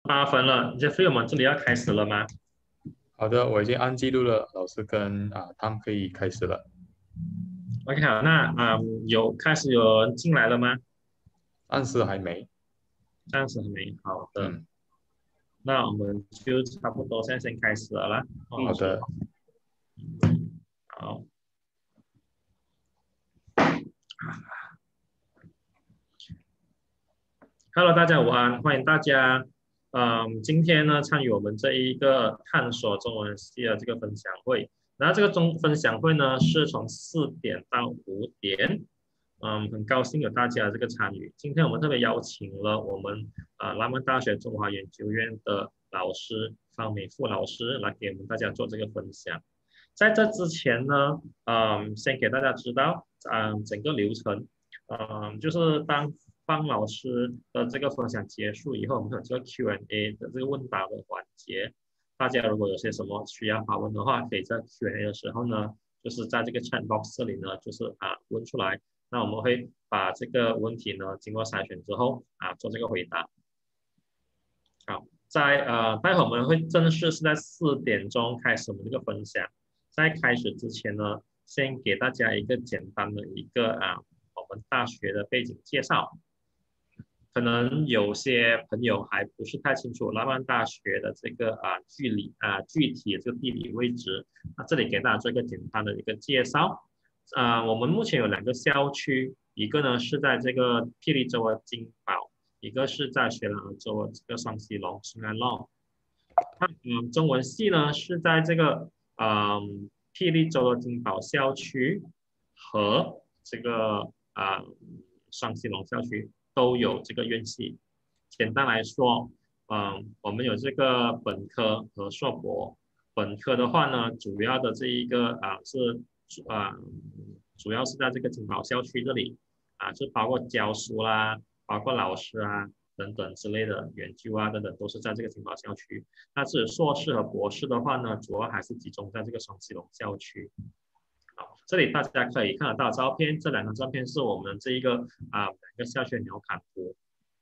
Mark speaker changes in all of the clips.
Speaker 1: 8分了，Jeffrey，我们这里要开始了吗
Speaker 2: 好的，我已经按记录了，老师跟他们可以开始了。
Speaker 1: ？OK，好，那开始有人进来了吗？
Speaker 2: 暂时还没。
Speaker 1: 暂时还没。好的，
Speaker 2: 嗯，
Speaker 1: 那我们就差不多现在先开始了啦。
Speaker 2: 好的。
Speaker 1: 好，Hello，大家午安，欢迎大家，今天呢参与我们这一个探索中文系的这个分享会。然后这个分享会呢是从4点到5点，很高兴有大家的这个参与。今天我们特别邀请了我们拉曼大学中华研究院的老师方美富老师来给我们大家做这个分享。在这之前呢，先给大家知道，整个流程，就是当方老师的这个分享结束以后，我们有这个 Q&A 的这个问答的环节。大家如果有些什么需要发问的话，可以在 Q&A 的时候呢，就是在这个 chat box 这里呢，就是问出来。那我们会把这个问题呢，经过筛选之后做这个回答。好，待会我们会正式是在4点钟开始我们这个分享。在开始之前呢，先给大家一个简单的一个我们大学的背景介绍。可能有些朋友还不是太清楚拉曼大学的这个具体的这个地理位置。那这里给大家做一个简单的一个介绍。我们目前有2个校区，一个呢是在这个霹雳州的金宝，一个是在雪兰莪州的这个双溪龙 s h a n Long。中文系呢是在这个霹雳州的金宝校区和这个双溪龙校区都有这个院系。简单来说，我们有这个本科和硕博。本科的话呢，主要的这一个主要是在这个金宝校区这里就包括教书啦，包括老师等等之类的研究等等，都是在这个金宝校区。那至于硕士和博士的话呢，主要还是集中在这个双溪龙校区。好，这里大家可以看得到照片，这2张照片是我们这一个2个校区的鸟瞰图。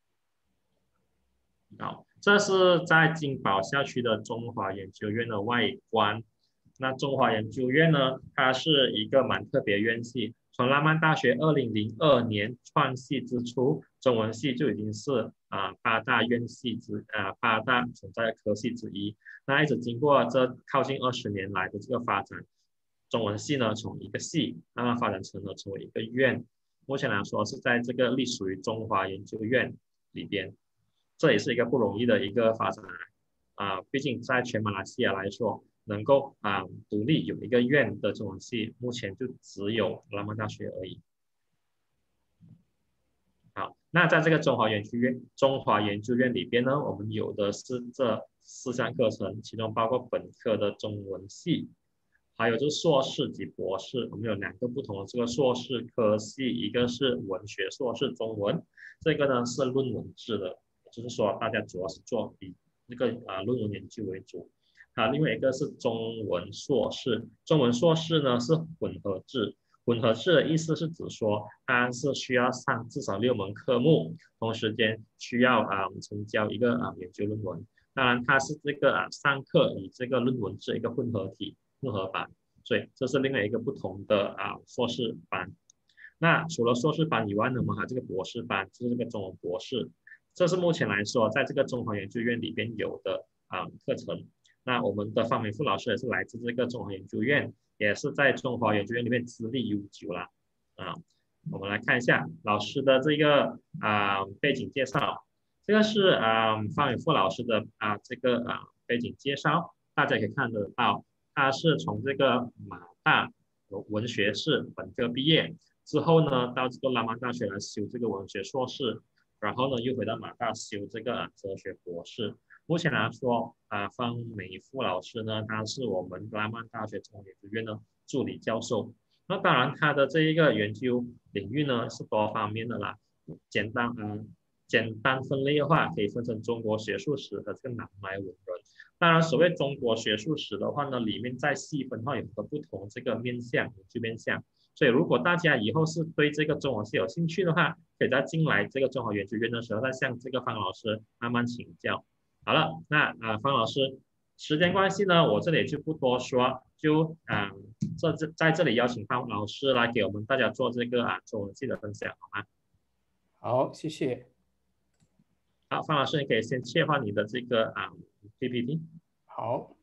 Speaker 1: 好，这是在金宝校区的中华研究院的外观。那中华研究院呢，它是一个蛮特别的院系。从拉曼大学2002年创系之初，中文系就已经是8大院系8大存在的科系之一。那一直经过这靠近20年来的这个发展，中文系呢从一个系慢慢发展成为一个院。目前来说是在这个隶属于中华研究院里边。这也是一个不容易的一个发展毕竟在全马来西亚来说，能够独立有一个院的中文系，目前就只有拉曼大学而已。好，那在这个中华研究院里边呢，我们有的是这4项课程，其中包括本科的中文系，还有就是硕士及博士。我们有2个不同的这个硕士科系，一个是文学硕士中文，这个呢是论文制的，就是说大家主要是做以那个论文研究为主。另外一个是中文硕士，中文硕士呢是混合制。混合制的意思是指说，它是需要上至少6门科目，同时间需要成交一个研究论文。当然，它是这个上课以这个论文制一个混合版，所以这是另外一个不同的硕士班。那除了硕士班以外呢，我们还有这个博士班，就是这个中文博士。这是目前来说，在这个中华研究院里边有的课程。那我们的方美富老师也是来自这个中华研究院，也是在中华研究院里面资历悠久啦。我们来看一下老师的这个背景介绍。这个是方美富老师的这个背景介绍，大家可以看得到，他是从这个马大文学士本科毕业之后呢，到这个拉曼大学来修这个文学硕士，然后呢又回到马大修这个哲学博士。目前来说方美富老师呢，他是我们拉曼大学中文研究院的助理教授。那当然，他的这一个研究领域呢是多方面的啦。简单分类的话，可以分成中国学术史和这个南来文人。当然，所谓中国学术史的话呢，里面再细分的话有个不同这个面向研究面向。所以，如果大家以后是对这个中文系有兴趣的话，可以在进来这个中华研究院的时候，再向这个方老师慢慢请教。 好了，那方老师，时间关系呢，我这里就不多说，就在这里邀请方老师来给我们大家做这个中文系的分享，好吗？
Speaker 3: 好，谢谢。
Speaker 1: 好，方老师，你可以先切换你的这个PPT。
Speaker 3: 好，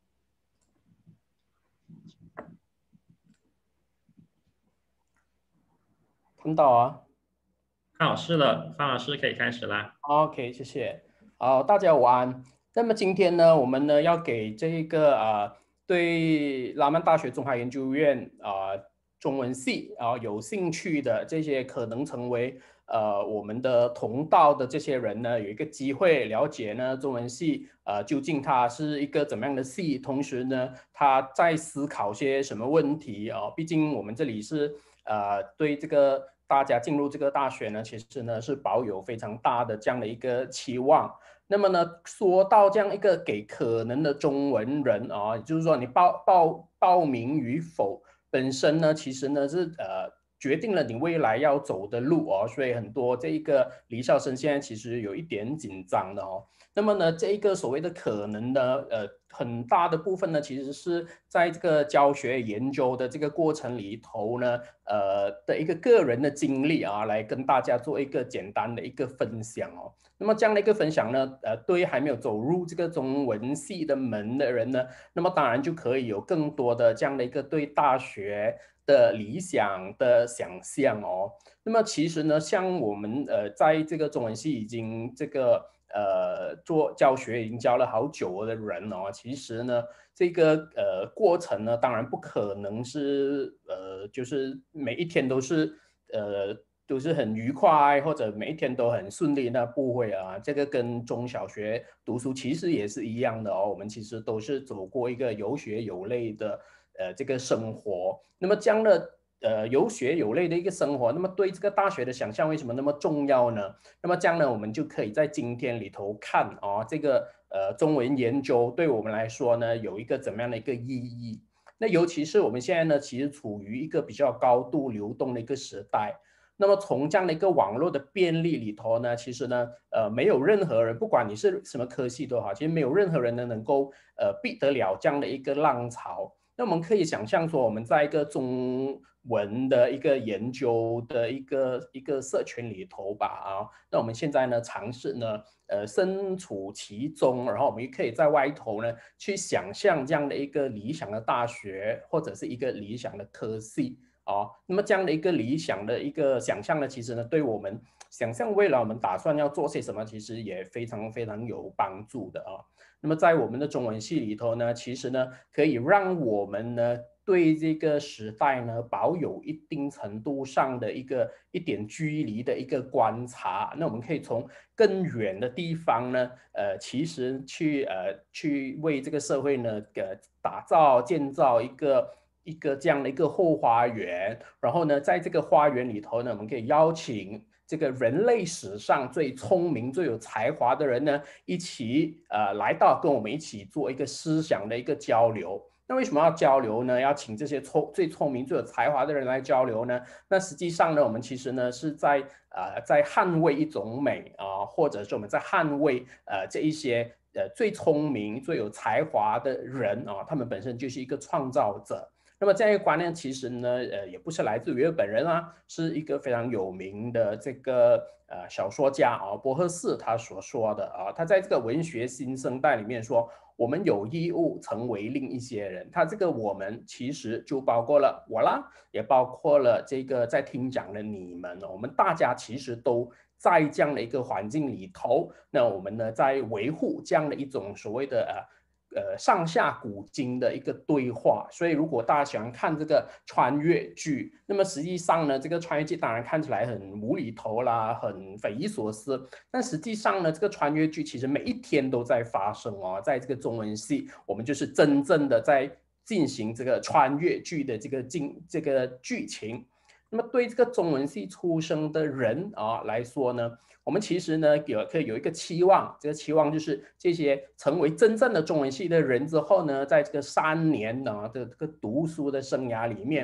Speaker 3: 看到啊。
Speaker 1: 好，是的，方老师可以开始啦。
Speaker 3: OK，谢谢。好，大家午安。那么今天呢，我们呢要给这个对拉曼大学中华研究院中文系有兴趣的这些可能成为我们的同道的这些人呢，有一个机会了解呢中文系究竟它是一个怎么样的系，同时呢，它在思考些什么问题啊？毕竟我们这里是对这个大家进入这个大学呢，其实呢是保有非常大的这样的一个期望。那么呢，说到这样一个给可能的中文人啊，就是说你报名与否本身呢，其实呢是决定了你未来要走的路哦，所以很多这一个离校生现在其实有一点紧张的哦。那么呢，这一个所谓的可能呢，很大的部分呢，其实是在这个教学研究的这个过程里头呢，的一个个人的经历啊，来跟大家做一个简单的一个分享哦。那么这样的一个分享呢，对还没有走入这个中文系的门的人呢，那么当然就可以有更多的这样的一个对大学的理想的想象哦。那么其实呢，像我们在这个中文系已经这个做教学已经教了好久的人哦，其实呢这个过程呢，当然不可能是就是每一天都是很愉快，或者每一天都很顺利，那不会啊。这个跟中小学读书其实也是一样的哦，我们其实都是走过一个有血有泪的这个生活。那么这样的有血有泪的一个生活，那么对这个大学的想象为什么那么重要呢？那么这样呢，我们就可以在今天里头看啊，这个中文研究对我们来说呢，有一个怎么样的一个意义？那尤其是我们现在呢，其实处于一个比较高度流动的一个时代。那么从这样的一个网络的便利里头呢，其实呢，没有任何人，不管你是什么科系都好，其实没有任何人呢能够避得了这样的一个浪潮。那我们可以想象说，我们在一个中文的一个研究的一个社群里头吧，那我们现在呢尝试呢，身处其中，然后我们也可以在外头呢去想象这样的一个理想的大学或者是一个理想的科系。那么这样的一个理想的一个想象呢，其实呢，对我们想象未来我们打算要做些什么，其实也非常非常有帮助的啊。那么在我们的中文系里头呢，其实呢，可以让我们呢对这个时代呢保有一定程度上的一点距离的一个观察。那我们可以从更远的地方呢，其实去为这个社会呢打造建造一个这样的一个后花园，然后呢，在这个花园里头呢，我们可以邀请这个人类史上最聪明、最有才华的人呢，一起来到跟我们一起做一个思想的一个交流。那为什么要交流呢？要请这些最聪明、最有才华的人来交流呢？那实际上呢，我们其实呢是在捍卫一种美或者是我们在捍卫这一些最聪明、最有才华的人他们本身就是一个创造者。那么这样一个观念其实呢，也不是来自于本人是一个非常有名的这个小说家博赫士他所说的他在这个文学新生代里面说，我们有义务成为另一些人。他这个我们其实就包括了我啦，也包括了这个在听讲的你们，我们大家其实都在这样的一个环境里头，那我们呢在维护这样的一种所谓的上下古今的一个对话。所以如果大家喜欢看这个穿越剧，那么实际上呢，这个穿越剧当然看起来很无厘头啦，很匪夷所思，但实际上呢，这个穿越剧其实每一天都在发生在这个中文系，我们就是真正的在进行这个穿越剧的这个剧情。那么对这个中文系出生的人来说呢，我们其实呢可以有一个期望，这个期望就是这些成为真正的中文系的人之后呢，在这个3年的这个读书的生涯里面，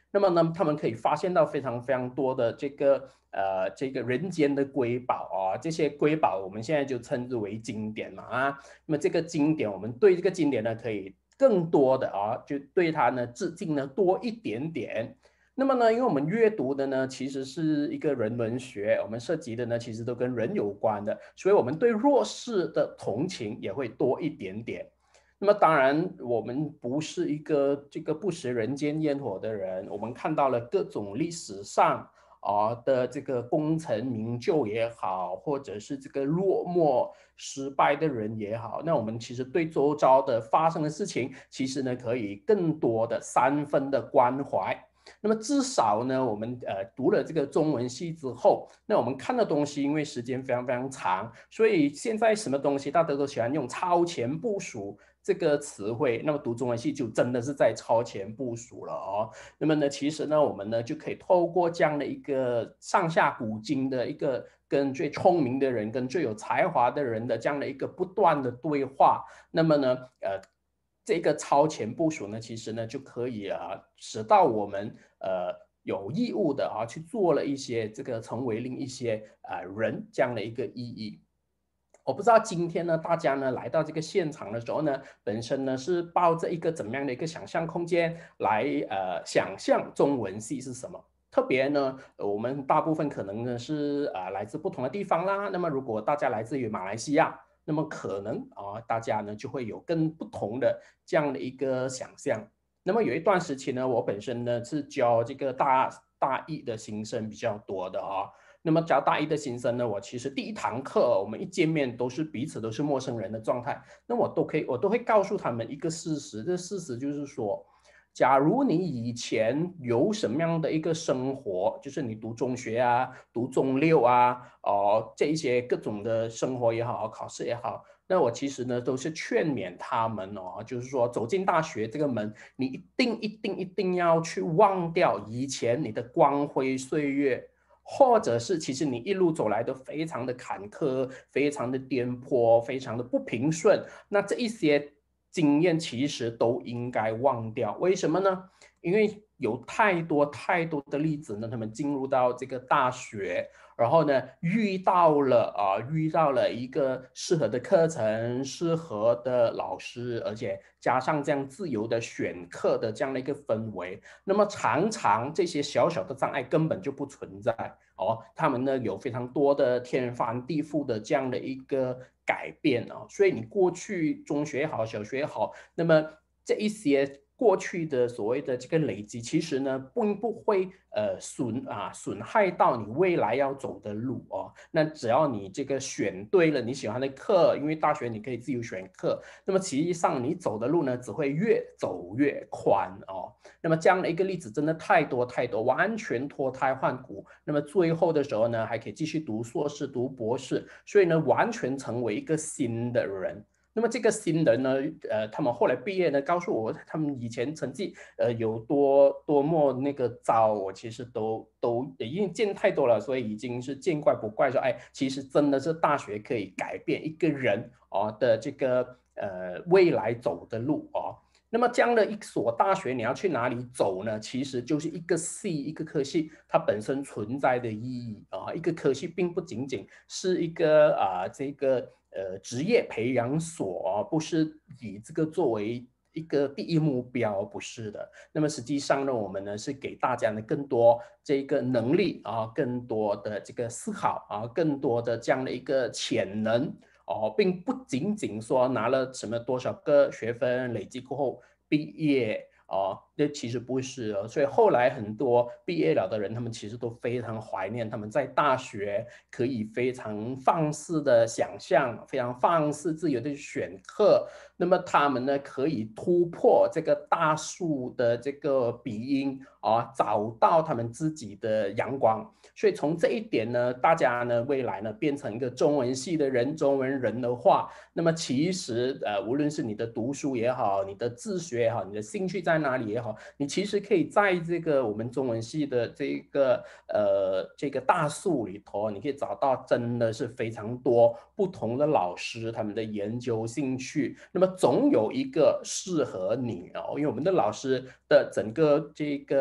Speaker 3: 那么呢，他们可以发现到非常非常多的这个人间的瑰宝啊，这些瑰宝我们现在就称之为经典嘛啊。那么这个经典，我们对这个经典呢，可以更多的就对它呢致敬呢多一点点。那么呢，因为我们阅读的呢，其实是一个人文学，我们涉及的呢，其实都跟人有关的，所以我们对弱势的同情也会多一点点。那么当然，我们不是一个这个不食人间烟火的人，我们看到了各种历史上的这个功成名就也好，或者是这个落寞失败的人也好，那我们其实对周遭的发生的事情，其实呢可以更多的3分的关怀。那么至少呢，我们读了这个中文系之后，那我们看的东西，因为时间非常非常长，所以现在什么东西大家都喜欢用超前部署这个词汇，那么读中文系就真的是在超前部署了哦。那么呢，其实呢，我们呢就可以透过这样的一个上下古今的一个跟最聪明的人、跟最有才华的人的这样的一个不断的对话，那么呢，这个超前部署呢，其实呢就可以使到我们有义务的去做了一些这个成为另一些人这样的一个意义。我不知道今天呢，大家呢来到这个现场的时候呢，本身呢是抱着一个怎么样的一个想象空间来想象中文系是什么。特别呢，我们大部分可能呢是来自不同的地方啦。那么如果大家来自于马来西亚，那么可能大家呢就会有更不同的这样的一个想象。那么有一段时期呢，我本身呢是教这个大一的新生比较多的那么教大一的新生呢，我其实第一堂课我们一见面都是彼此都是陌生人的状态，那我都会告诉他们一个事实，这事实就是说，假如你以前有什么样的一个生活，就是你读中学读中六这一些各种的生活也好，考试也好，那我其实呢都是劝勉他们就是说走进大学这个门，你一定要去忘掉以前你的光辉岁月。或者是其实你一路走来都非常的坎坷，非常的颠簸，非常的不平顺，那这一些经验其实都应该忘掉。为什么呢？因为有太多太多的例子呢，他们进入到这个大学，然后呢遇到了一个适合的课程、适合的老师，而且加上这样自由的选课的这样的一个氛围，那么常常这些小小的障碍根本就不存在他们呢有非常多的天翻地覆的这样的一个改变所以你过去中学也好，小学也好，那么这一些过去的所谓的这个累积，其实呢并不会损害到你未来要走的路那只要你这个选对了你喜欢的课，因为大学你可以自由选课，那么实际上你走的路呢只会越走越宽那么这样的一个例子真的太多太多，完全脱胎换骨。那么最后的时候呢，还可以继续读硕士、读博士，所以呢，完全成为一个新的人。那么这个新人呢，他们后来毕业呢，告诉我他们以前成绩有多么那个糟，我其实都因为见太多了，所以已经是见怪不怪说，其实真的是大学可以改变一个人的这个未来走的路那么这样的一所大学，你要去哪里走呢？其实就是一个系，一个科系，它本身存在的意义一个科系并不仅仅是一个这个职业培养所不是以这个作为一个第一目标，不是的。那么实际上呢，我们呢是给大家呢更多这个能力更多的这个思考更多的这样的一个潜能。并不仅仅说拿了什么多少个学分累积过后毕业那其实不是所以后来很多毕业了的人，他们其实都非常怀念他们在大学可以非常放肆的想象，非常放肆自由的选课，那么他们呢可以突破这个大树的这个鼻音找到他们自己的阳光。所以从这一点呢，大家呢未来呢变成一个中文系的人，中文人的话，那么其实无论是你的读书也好，你的自学也好，你的兴趣在哪里也好，你其实可以在这个我们中文系的这个大树里头，你可以找到真的是非常多不同的老师，他们的研究兴趣，那么总有一个适合你因为我们的老师的整个这个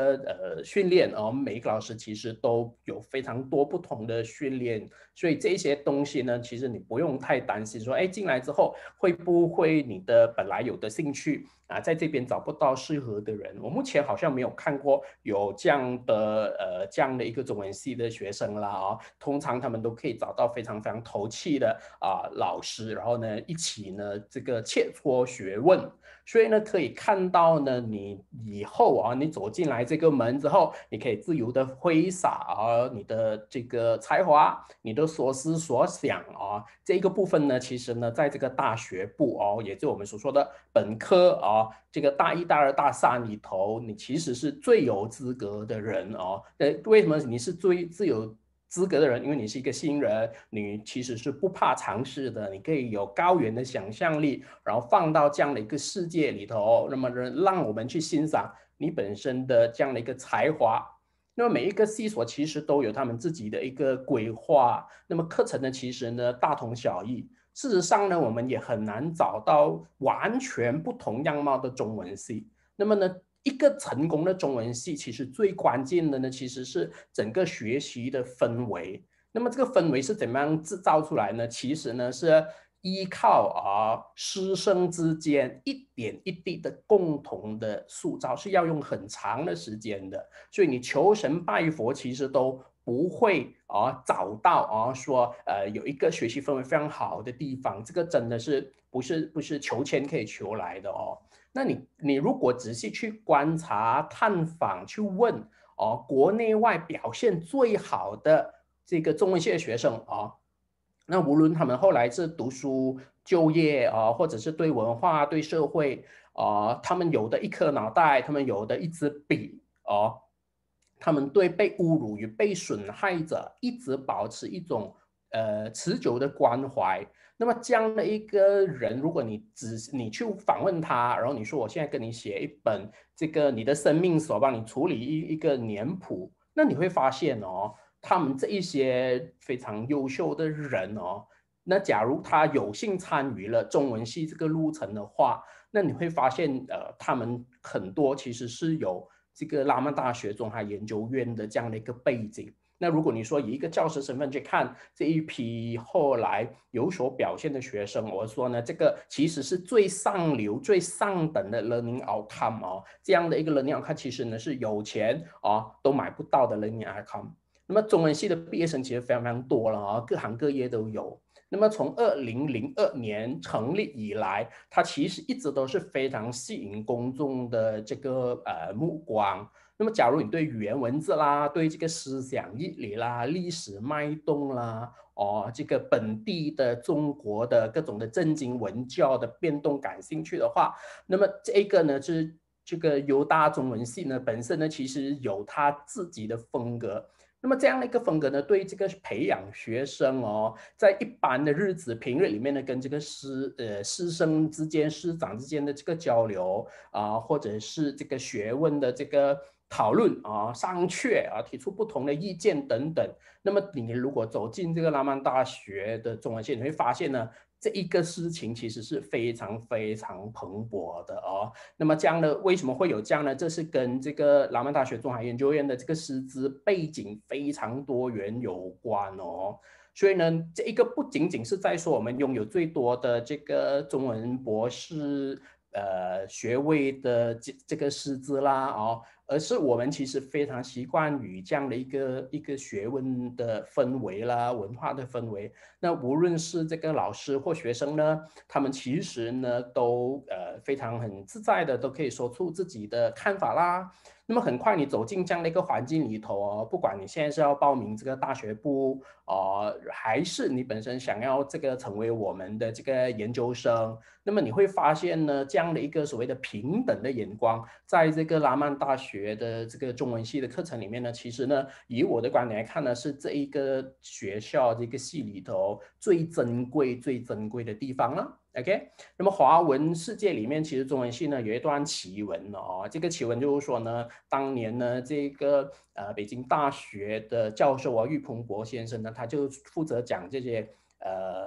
Speaker 3: 个训练每一个老师其实都有非常多不同的训练，所以这些东西呢，其实你不用太担心说，哎，进来之后会不会你的本来有的兴趣在这边找不到适合的人。我目前好像没有看过有这样的一个中文系的学生啦通常他们都可以找到非常非常投契的老师，然后呢一起呢这个切磋学问。所以呢，可以看到呢，你以后你走进来这个门之后，你可以自由的挥洒你的这个才华，你的所思所想这一个部分呢，其实呢，在这个大学部也就是我们所说的本科这个大一、大二、大三里头，你其实是最有资格的人为什么你是最有资格的人？因为你是一个新人，你其实是不怕尝试的，你可以有高远的想象力，然后放到这样的一个世界里头，那么让我们去欣赏你本身的这样的一个才华。那么每一个系所其实都有他们自己的一个规划，那么课程呢其实呢大同小异。事实上呢，我们也很难找到完全不同样貌的中文系。那么呢，一个成功的中文系，其实最关键的呢，其实是整个学习的氛围。那么这个氛围是怎么样制造出来呢？其实呢是依靠师生之间一点一滴的共同的塑造，是要用很长的时间的。所以你求神拜佛，其实都不会找到说有一个学习氛围非常好的地方，这个真的是不是求签可以求来的那你如果仔细去观察、探访、去问国内外表现最好的这个中文系的学生那无论他们后来是读书、就业或者是对文化、对社会他们有的一颗脑袋，他们有的一支笔他们对被侮辱与被损害者一直保持一种持久的关怀。那么这样的一个人，如果你去访问他，然后你说我现在跟你写一本这个你的生命所帮你处理一个年谱，那你会发现他们这一些非常优秀的人那假如他有幸参与了中文系这个路程的话，那你会发现他们很多其实是有这个拉曼大学中海研究院的这样的一个背景。那如果你说以一个教师身份去看这一批后来有所表现的学生，我说呢，这个其实是最上流、最上等的 learning outcome 这样的一个 learning outcome 其实呢是有钱都买不到的 learning outcome。那么中文系的毕业生其实非常非常多了各行各业都有。那么从2002年成立以来，它其实一直都是非常吸引公众的这个目光。那么假如你对语言文字啦，对这个思想义理啦、历史脉动啦，这个本地的中国的各种的政经文教的变动感兴趣的话，那么这个呢是这个犹大中文系呢本身呢其实有它自己的风格。那么这样的一个风格呢，对这个培养学生在一般的日子平日里面呢，跟这个师生之间、师长之间的这个交流或者是这个学问的这个讨论商榷提出不同的意见等等。那么你如果走进这个拉曼大学的中文系，你会发现呢，这一个事情其实是非常非常蓬勃的那么这样的为什么会有这样呢？这是跟这个拉曼大学中海研究院的这个师资背景非常多元有关所以呢，这一个不仅仅是在说我们拥有最多的这个中文博士学位的这个师资啦而是我们其实非常习惯于这样的一个学问的氛围啦，文化的氛围。那无论是这个老师或学生呢，他们其实呢都非常很自在的，都可以说出自己的看法啦。那么很快你走进这样的一个环境里头不管你现在是要报名这个大学部还是你本身想要这个成为我们的这个研究生，那么你会发现呢，这样的一个所谓的平等的眼光，在这个拉曼大学的这个中文系的课程里面呢，其实呢，以我的观点来看呢，是这一个学校这个系里头最珍贵的地方了。OK， 那么华文世界里面，其实中文系呢有一段奇闻这个奇闻就是说呢，当年呢这个北京大学的教授俞鹏博先生呢，他就负责讲这些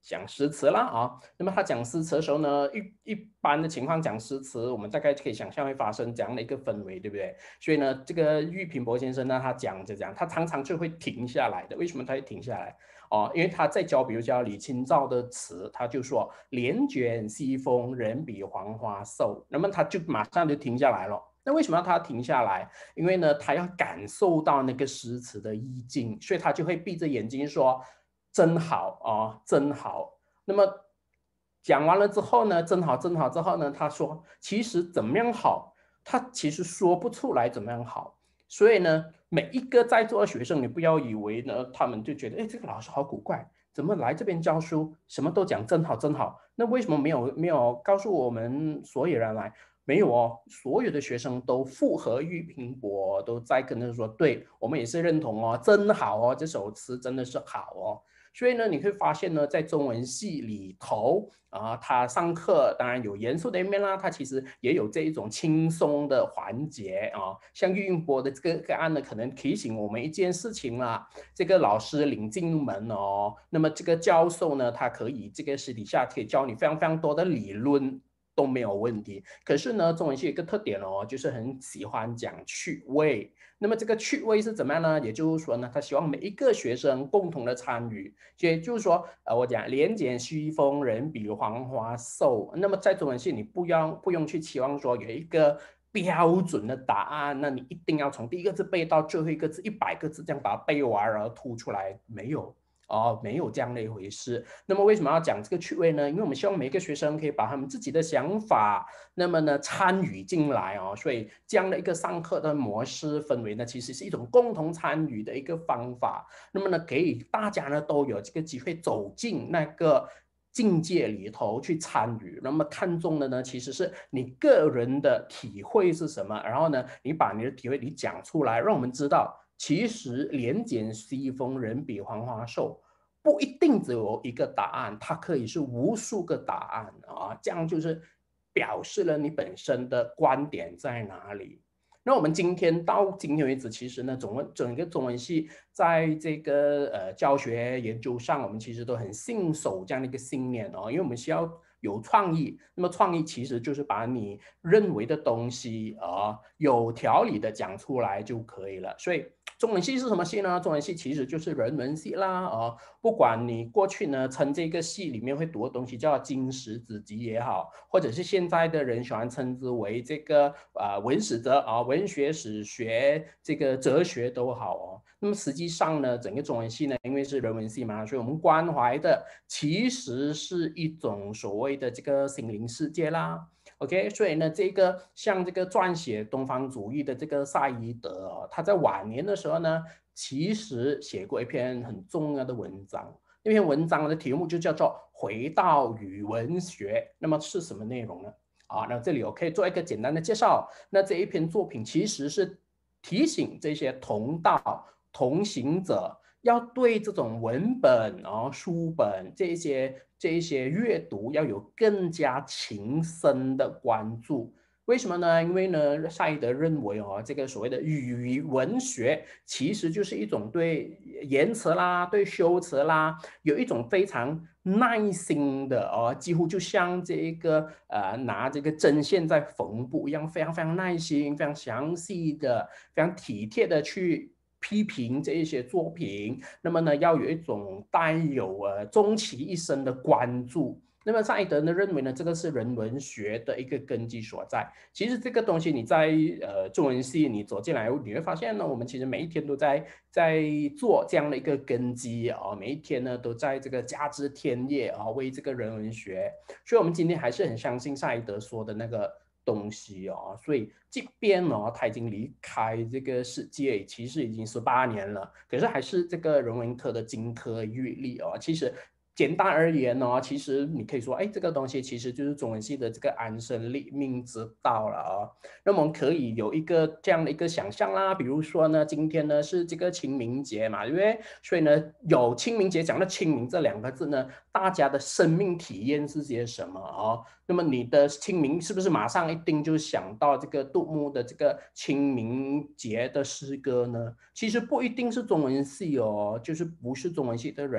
Speaker 3: 讲诗词啦啊。那么他讲诗词的时候呢，一般的情况讲诗词，我们大概可以想象会发生这样的一个氛围，对不对？所以呢，这个俞平伯先生呢，他讲着讲，他常常就会停下来的。为什么他会停下来？哦，因为他在教，比如教李清照的词，他就说帘卷西风，人比黄花瘦，那么他就马上就停下来了。那为什么要他停下来？因为呢，他要感受到那个诗词的意境，所以他就会闭着眼睛说：“真好啊，真好。”那么讲完了之后呢，真好，真好之后呢，他说：“其实怎么样好，他其实说不出来怎么样好。”所以呢，每一个在座的学生，你不要以为呢，他们就觉得，哎，这个老师好古怪，怎么来这边教书，什么都讲真好真好？那为什么没有告诉我们所有人来？没有哦，所有的学生都附和俞平伯，都在跟他说，对我们也是认同哦，真好哦，这首词真的是好哦。所以呢，你会发现呢，在中文系里头啊，他上课当然有严肃的一面啦，他其实也有这一种轻松的环节啊。像俞平伯的这个案呢，可能提醒我们一件事情啦，这个老师领进门哦，那么这个教授呢，他可以这个私底下可以教你非常非常多的理论。都没有问题，可是呢，中文系有一个特点哦，就是很喜欢讲趣味。那么这个趣味是怎么样呢？也就是说呢，他希望每一个学生共同的参与，也就是说，我讲帘卷西风，人比黄花瘦。那么在中文系，你不用去期望说有一个标准的答案，那你一定要从第一个字背到最后一个字100个字这样把它背完，然后吐出来，没有。哦，没有这样的一回事。那么为什么要讲这个趣味呢？因为我们希望每一个学生可以把他们自己的想法，那么呢参与进来哦。所以这样的一个上课的模式氛围呢，其实是一种共同参与的一个方法。那么呢，给大家呢都有这个机会走进那个境界里头去参与。那么看重的呢，其实是你个人的体会是什么，然后呢，你把你的体会你讲出来，让我们知道。其实帘卷西风，人比黄花瘦，不一定只有一个答案，它可以是无数个答案啊，这样就是表示了你本身的观点在哪里。那我们今天到今天为止，其实呢，整个中文系在这个教学研究上，我们其实都很信守这样的一个信念哦，因为我们需要有创意。那么创意其实就是把你认为的东西有条理的讲出来就可以了。所以中文系是什么系呢？中文系其实就是人文系啦不管你过去呢称这个系里面会读的东西叫经史子集也好，或者是现在的人喜欢称之为这个文史哲文学史学这个哲学都好那么实际上呢，整个中文系呢，因为是人文系嘛，所以我们关怀的其实是一种所谓的这个心灵世界啦。OK， 所以呢，像这个撰写东方主义的这个赛义德他在晚年的时候呢，其实写过一篇很重要的文章。那篇文章的题目就叫做《回到语文学》。那么是什么内容呢？那这里我可以做一个简单的介绍。那这一篇作品其实是提醒这些同道同行者要对这种文本书本这些阅读要有更加情深的关注。为什么呢？因为呢，赛义德认为这个所谓的语文学其实就是一种对言辞啦、对修辞啦，有一种非常耐心的几乎就像这个拿这个针线在缝布一样，非常非常耐心、非常详细的、非常体贴的去批评这一些作品。那么呢，要有一种带有终其一生的关注。那么赛德呢认为呢，这个是人文学的一个根基所在。其实这个东西你在中文系你走进来，你会发现呢，我们其实每一天都在做这样的一个根基每一天呢都在这个加之添叶为这个人文学。所以我们今天还是很相信赛德说的那个东西所以即便他已经离开这个世界，其实已经18年了，可是还是这个人文科的金科玉律其实简单而言其实你可以说，这个东西其实就是中文系的这个安身立命之道了那么我们可以有一个这样的一个想象啦，比如说呢，今天呢是这个清明节嘛，对不对？所以呢，有清明节讲到清明这2个字呢，大家的生命体验是些什么那么你的清明是不是马上一定就想到这个杜牧的这个清明节的诗歌呢？其实不一定是中文系就是不是中文系的人。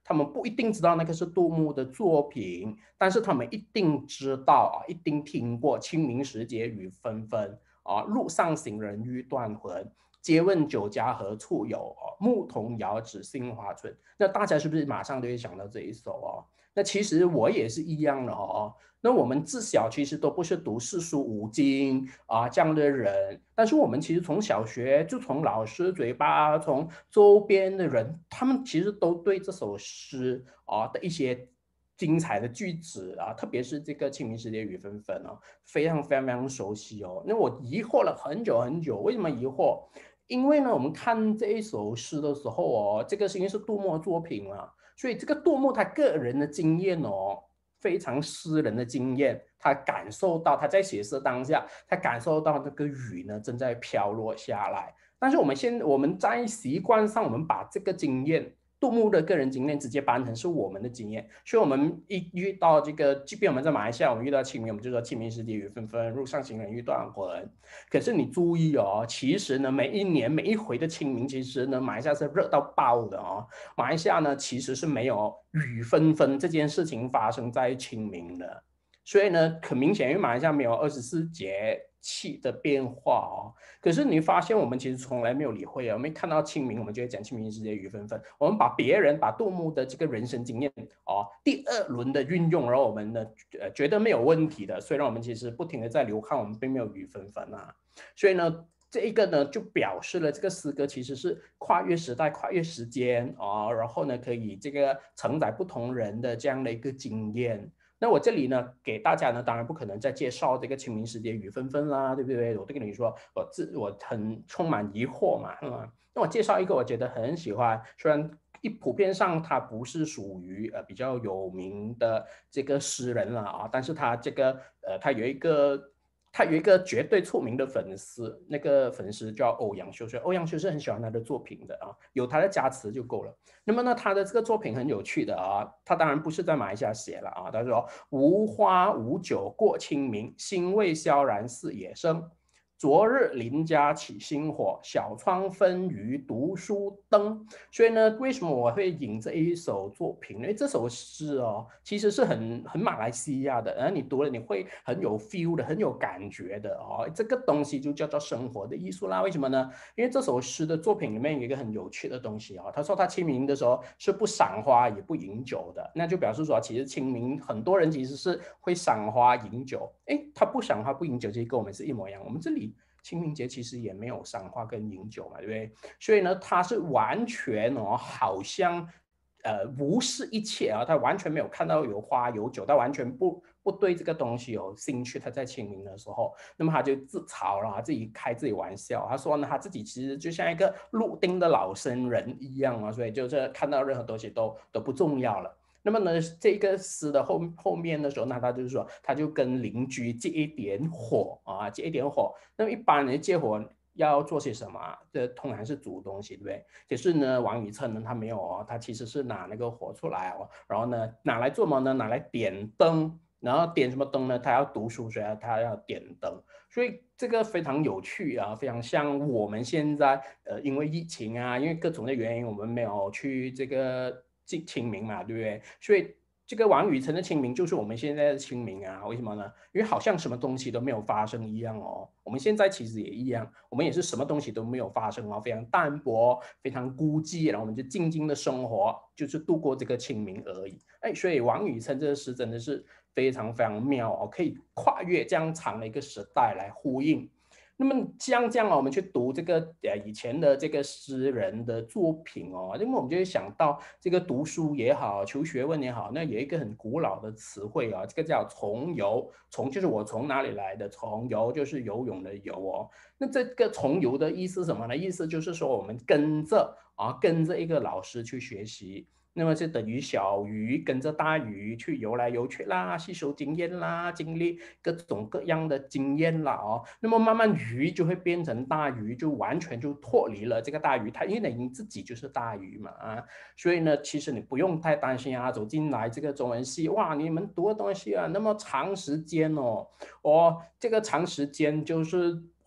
Speaker 3: 他们不一定知道那个是杜牧的作品，但是他们一定知道一定听过清明时节雨纷纷路上行人欲断魂，借问酒家何处有牧童遥指杏花村。那大家是不是马上就会想到这一首那其实我也是一样的那我们自小其实都不是读四书五经这样的人，但是我们其实从小学就从老师嘴巴，从周边的人，他们其实都对这首诗的一些精彩的句子特别是这个清明时节雨纷纷非常非常非常熟悉那我疑惑了很久很久，为什么疑惑？因为呢，我们看这一首诗的时候这个是因为是杜牧作品嘛，所以这个杜牧他个人的经验非常私人的经验，他感受到他在写诗当下，他感受到那个雨呢正在飘落下来。但是我们在习惯上，我们把这个经验，杜牧的个人经验直接当成是我们的经验，所以我们一遇到这个，即便我们在马来西亚，我们遇到清明，我们就说清明时节雨纷纷，路上行人欲断魂。可是你注意其实呢，每一年每一回的清明，其实呢，马来西亚是热到爆的马来西亚呢，其实是没有雨纷纷这件事情发生在清明的，所以呢，很明显，因为马来西亚没有24节气的变化可是你发现我们其实从来没有理会我们看到清明，我们就会讲清明时节雨纷纷，我们把杜牧的这个人生经验第二轮的运用，然后我们呢觉得没有问题的，虽然我们其实不停的在流汗，我们并没有雨纷纷所以呢。这一个呢，就表示了这个诗歌其实是跨越时代、跨越时间然后呢，可以这个承载不同人的这样的一个经验。那我这里呢，给大家呢，当然不可能再介绍这个清明时节雨纷纷啦，对不对？我都跟你说，我很充满疑惑嘛，那我介绍一个我觉得很喜欢，虽然普遍上他不是属于比较有名的这个诗人了但是他这个他有一个绝对出名的粉丝，那个粉丝叫欧阳修，所以欧阳修是很喜欢他的作品的有他的加持就够了。那么呢，他的这个作品很有趣的他当然不是在马来西亚写了他说无花无酒过清明，兴味萧然似野生。昨日邻家起新火，小窗分余读书灯。所以呢，为什么我会引这一首作品？因为这首诗其实是很马来西亚的，然后你读了你会很有 feel 的，很有感觉的这个东西就叫做生活的艺术啦。为什么呢？因为这首诗的作品里面有一个很有趣的东西他说他清明的时候是不赏花也不饮酒的，那就表示说其实清明很多人其实是会赏花饮酒，他不赏花不饮酒，其实跟我们是一模一样。我们这里清明节其实也没有赏花跟饮酒嘛，对不对？所以呢，他是完全好像无视一切他完全没有看到有花有酒，他完全不对这个东西有兴趣。他在清明的时候，那么他就自嘲了，自己开自己玩笑。他说呢，他自己其实就像一个路丁的老僧人一样所以就是看到任何东西都不重要了。那么呢，这个诗的后面的时候，那他就是说，他就跟邻居借一点火借一点火。那么一般人借火要做些什么这通常是煮东西，对不对？可是呢，王宇称呢，他没有他其实是拿那个火出来然后呢，拿来做什么呢？拿来点灯。然后点什么灯呢？他要读书，所以他要点灯。所以这个非常有趣非常像我们现在因为疫情因为各种的原因，我们没有去这个清明嘛，对不对？所以这个王宇辰的清明就是我们现在的清明为什么呢？因为好像什么东西都没有发生一样我们现在其实也一样，我们也是什么东西都没有发生非常淡泊，非常孤寂，然后我们就静静的生活，就是度过这个清明而已。所以王宇辰这个诗真的是非常非常妙可以跨越这样长的一个时代来呼应。那么像这样我们去读这个以前的这个诗人的作品因为我们就会想到这个读书也好，求学问也好，那有一个很古老的词汇这个叫从游。从就是我从哪里来的，从游就是游泳的游那这个从游的意思是什么呢？意思就是说我们跟着一个老师去学习。那么就等于小鱼跟着大鱼去游来游去啦，吸收经验啦，经历各种各样的经验啦那么慢慢鱼就会变成大鱼，就完全就脱离了这个大鱼，它因为你自己就是大鱼嘛所以呢，其实你不用太担心走进来这个中文系，哇，你们读的东西那么长时间这个长时间就是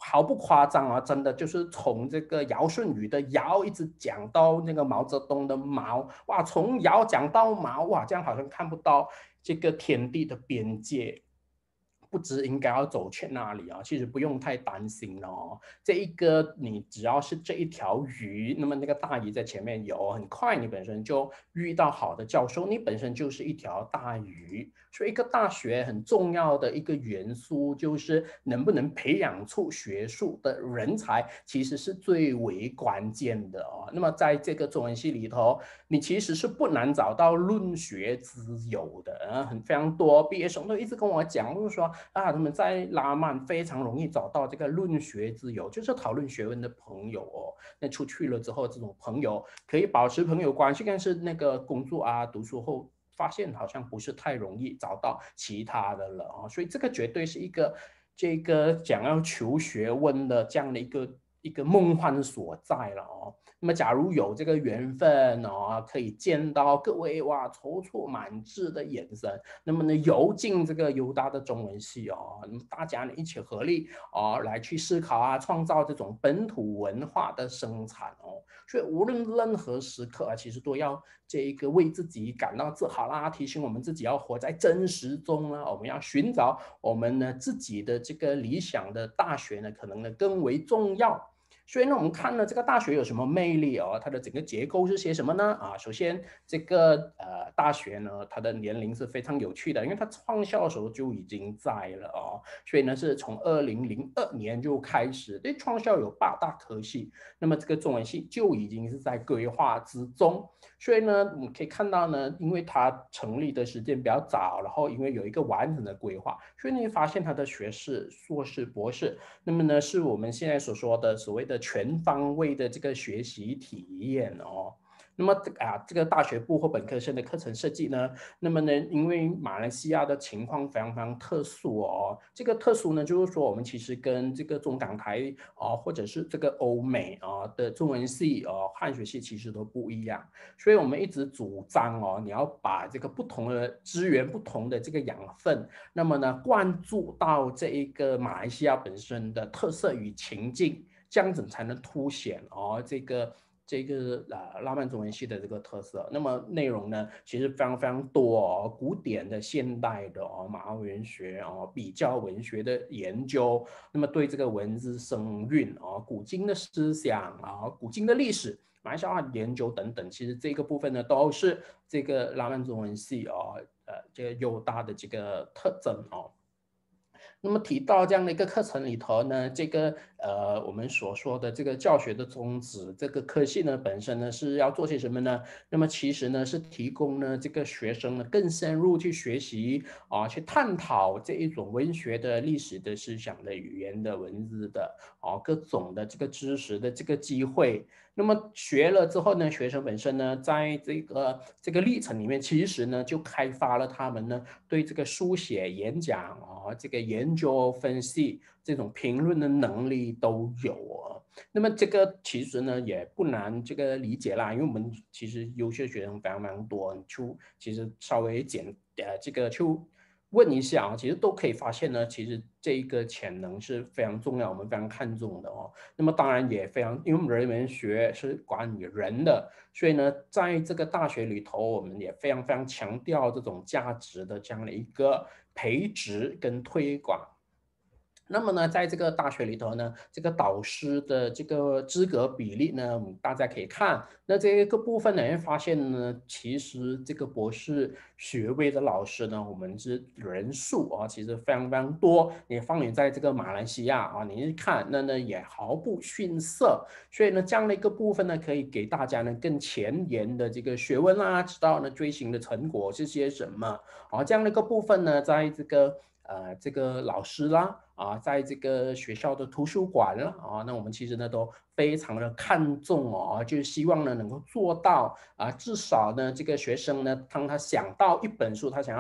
Speaker 3: 毫不夸张啊，真的就是从这个尧舜禹的尧一直讲到那个毛泽东的毛，哇，从尧讲到毛，哇，这样好像看不到这个天地的边界。不知应该要走去哪里啊？其实不用太担心哦。这一个你只要是这一条鱼，那么那个大鱼在前面游，很快你本身就遇到好的教授，你本身就是一条大鱼。所以一个大学很重要的一个元素就是能不能培养出学术的人才，其实是最为关键的哦。那么在这个中文系里头，你其实是不难找到论学之友的，非常多毕业生都一直跟我讲，就是说啊，他们在拉曼非常容易找到这个论学之友，就是讨论学问的朋友哦。那出去了之后，这种朋友可以保持朋友关系，但是那个工作啊、读书后发现好像不是太容易找到其他的了哦。所以这个绝对是一个这个想要求学问的这样的一个梦幻所在了哦。那么假如有这个缘分哦，可以见到各位哇踌躇满志的眼神，那么呢游进这个犹大的中文系哦，那么大家呢一起合力哦来去思考啊，创造这种本土文化的生产哦。所以无论任何时刻啊，其实都要这一个为自己感到自豪啦，提醒我们自己要活在真实中啊，我们要寻找我们呢自己的这个理想的大学呢，可能呢更为重要。所以呢，我们看了这个大学有什么魅力哦？它的整个结构是些什么呢？啊，首先这个大学呢，它的年龄是非常有趣的，因为它创校的时候就已经在了哦，所以呢是从2002年就开始，对，创校有8大科系，那么这个中文系就已经是在规划之中。所以呢，我们可以看到呢，因为它成立的时间比较早，然后因为有一个完整的规划，所以你会发现它的学士、硕士、博士，那么呢，是我们现在所说的所谓的全方位的这个学习体验哦。那么这个大学部或本科生的课程设计呢，那么呢，因为马来西亚的情况非常非常特殊哦，这个特殊呢，就是说我们其实跟这个中港台或者是这个欧美的中文系汉学系其实都不一样，所以我们一直主张你要把这个不同的资源、不同的这个养分，那么呢，灌注到这一个马来西亚本身的特色与情境，这样子才能凸显这个拉曼中文系的这个特色。那么内容呢，其实非常非常多古典的、现代的马来文学比较文学的研究，那么对这个文字声韵古今的思想古今的历史。马来西亚研究等等，其实这个部分呢，都是这个拉曼中文系这个优大的这个特征哦。那么提到这样的一个课程里头呢，这个我们所说的这个教学的宗旨，这个科系呢本身呢是要做些什么呢？那么其实呢是提供呢这个学生呢更深入去学习去探讨这一种文学的历史的思想的语言的文字的各种的这个知识的这个机会。那么学了之后呢，学生本身呢，在这个历程里面，其实呢就开发了他们呢对这个书写、演讲这个研究、分析这种评论的能力都有哦。那么这个其实呢也不难这个理解啦，因为我们其实优秀学生非常非常多，就其实稍微这个就问一下其实都可以发现呢，其实这一个潜能是非常重要，我们非常看重的哦。那么当然也非常，因为我们人文学是管理人的，所以呢，在这个大学里头，我们也非常非常强调这种价值的这样的一个培植跟推广。那么呢，在这个大学里头呢，这个导师的这个资格比例呢，大家可以看，那这个部分呢，会发现呢，其实这个博士学位的老师呢，我们是人数其实非常非常多。你放眼在这个马来西亚你一看，那也毫不逊色。所以呢，这样的一个部分呢，可以给大家呢更前沿的这个学问知道呢追寻的成果是些什么这样的一个部分呢，在这个老师啦在这个学校的图书馆啦那我们其实呢都非常的看重就是希望呢能够做到至少呢这个学生呢，当他想到一本书，他想要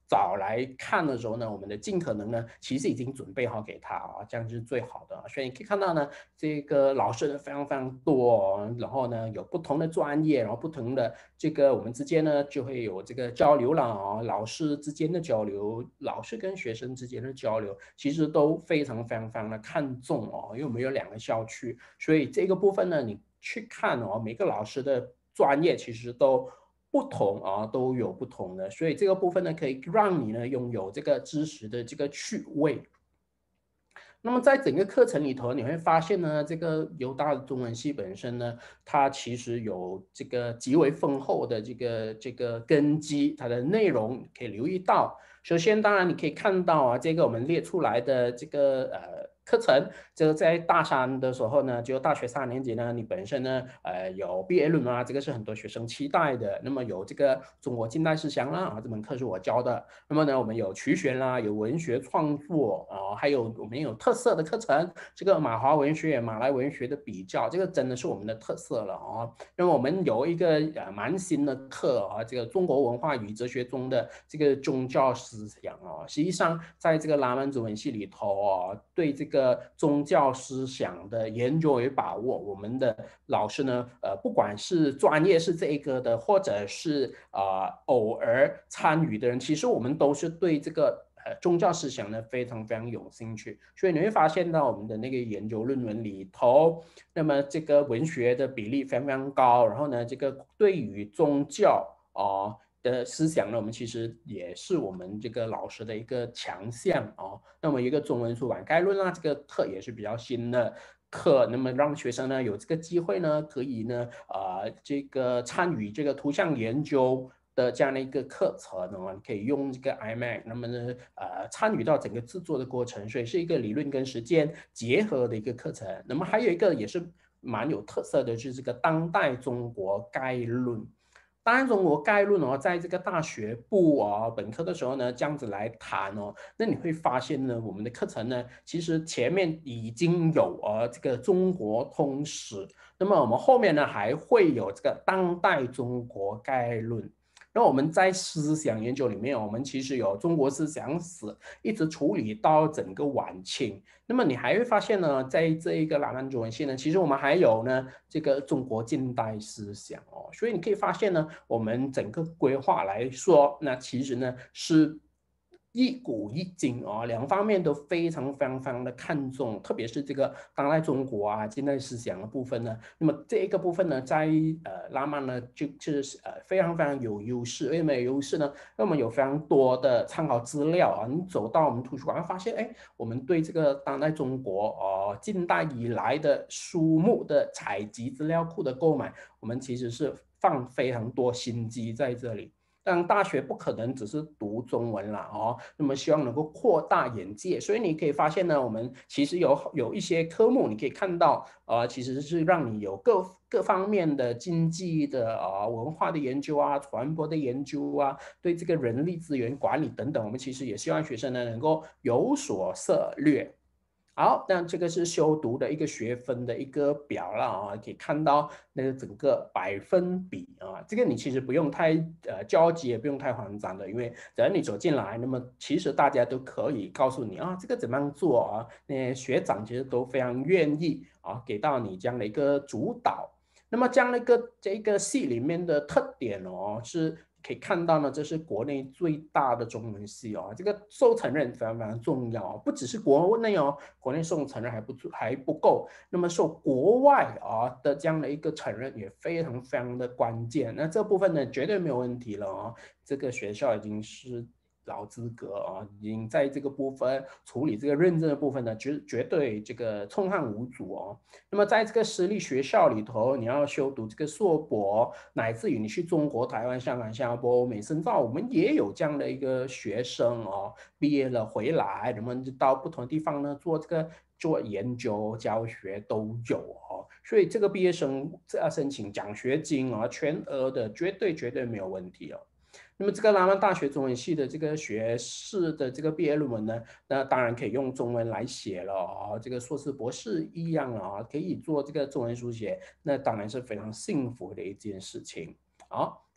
Speaker 3: 早来看的时候呢，我们的尽可能呢，其实已经准备好给他啊，这样就是最好的。所以你可以看到呢，这个老师非常非常多，然后呢有不同的专业，然后不同的这个我们之间呢就会有这个交流了啊，老师之间的交流，老师跟学生之间的交流，其实都非常非常非常的看重哦，因为我们有2个校区，所以这个部分呢，你去看哦，每个老师的专业其实都不同啊，都有不同的，所以这个部分呢，可以让你呢拥有这个知识的这个趣味。那么在整个课程里头，你会发现呢，这个犹大的中文系本身呢，它其实有这个极为丰厚的这个根基，它的内容可以留意到。首先，当然你可以看到啊，这个我们列出来的这个课程，这个在大三的时候呢，就大学3年级呢，你本身呢有毕业论文啊，这个是很多学生期待的。那么有这个中国近代思想啦，啊，这门课是我教的。那么呢，我们有曲学啦，有文学创作啊，还有我们有特色的课程，这个马华文学、马来文学的比较，这个真的是我们的特色了啊。那么我们有一个蛮新的课啊，这个中国文化与哲学中的这个宗教思想啊，实际上在这个拉曼中文系里头啊，对这个宗教思想的研究与把握，我们的老师呢，不管是专业是这个的，或者是偶尔参与的人，其实我们都是对这个宗教思想呢非常非常有兴趣，所以你会发现到我们的那个研究论文里头，那么这个文学的比例非常非常高，然后呢，这个对于宗教的思想呢，我们其实也是我们这个老师的一个强项哦。那么一个中文出版概论啊，这个课也是比较新的课，那么让学生呢有这个机会呢，可以呢这个参与这个图像研究的这样的一个课程哦，可以用这个 iMac， 那么呢参与到整个制作的过程，所以是一个理论跟实践结合的一个课程。那么还有一个也是蛮有特色的，就是这个当代中国概论。当然，中国概论哦，在这个大学部本科的时候呢，这样子来谈哦，那你会发现呢，我们的课程呢，其实前面已经有这个中国通史，那么我们后面呢还会有这个当代中国概论。那我们在思想研究里面，我们其实有中国思想史，一直处理到整个晚清。那么你还会发现呢，在这一个拉曼中文系呢，其实我们还有呢这个中国近代思想哦，所以你可以发现呢，我们整个规划来说，那其实呢是一古一今哦，两方面都非常非常非常的看重，特别是这个当代中国近代思想的部分呢。那么这一个部分呢，在拉曼呢就是非常非常有优势。为什么有优势呢？因为我们有非常多的参考资料啊，你走到我们图书馆，发现哎，我们对这个当代中国近代以来的书目的采集资料库的购买，我们其实是放非常多心机在这里。但大学不可能只是读中文啦那么希望能够扩大眼界，所以你可以发现呢，我们其实有一些科目，你可以看到其实是让你有各方面的经济的文化的研究啊，传播的研究啊，对这个人力资源管理等等，我们其实也希望学生呢能够有所涉略。好，那这个是修读的一个学分的一个表了可以看到那个整个百分比这个你其实不用太焦急，也不用太慌张的，因为只要你走进来，那么其实大家都可以告诉你这个怎么样做那学长其实都非常愿意给到你这样的一个主导。那么这样的这个系里面的特点是可以看到呢，这是国内最大的中文系这个受承认非常非常重要不只是国内国内受承认还不够，那么受国外的这样的一个承认也非常非常的关键。那这部分呢绝对没有问题了这个学校已经是老资格已经在这个部分处理这个认证的部分呢，绝对这个冲汉无阻那么在这个私立学校里头，你要修读这个硕博，乃至于你去中国、台湾、香港、新加坡、欧美深造，我们也有这样的一个学生毕业了回来，人们就到不同的地方呢做研究、教学都有所以这个毕业生要申请奖学金全额的，绝对没有问题那么这个拉曼大学中文系的这个学士的这个毕业论文呢，那当然可以用中文来写了这个硕士博士一样可以做这个中文书写，那当然是非常幸福的一件事情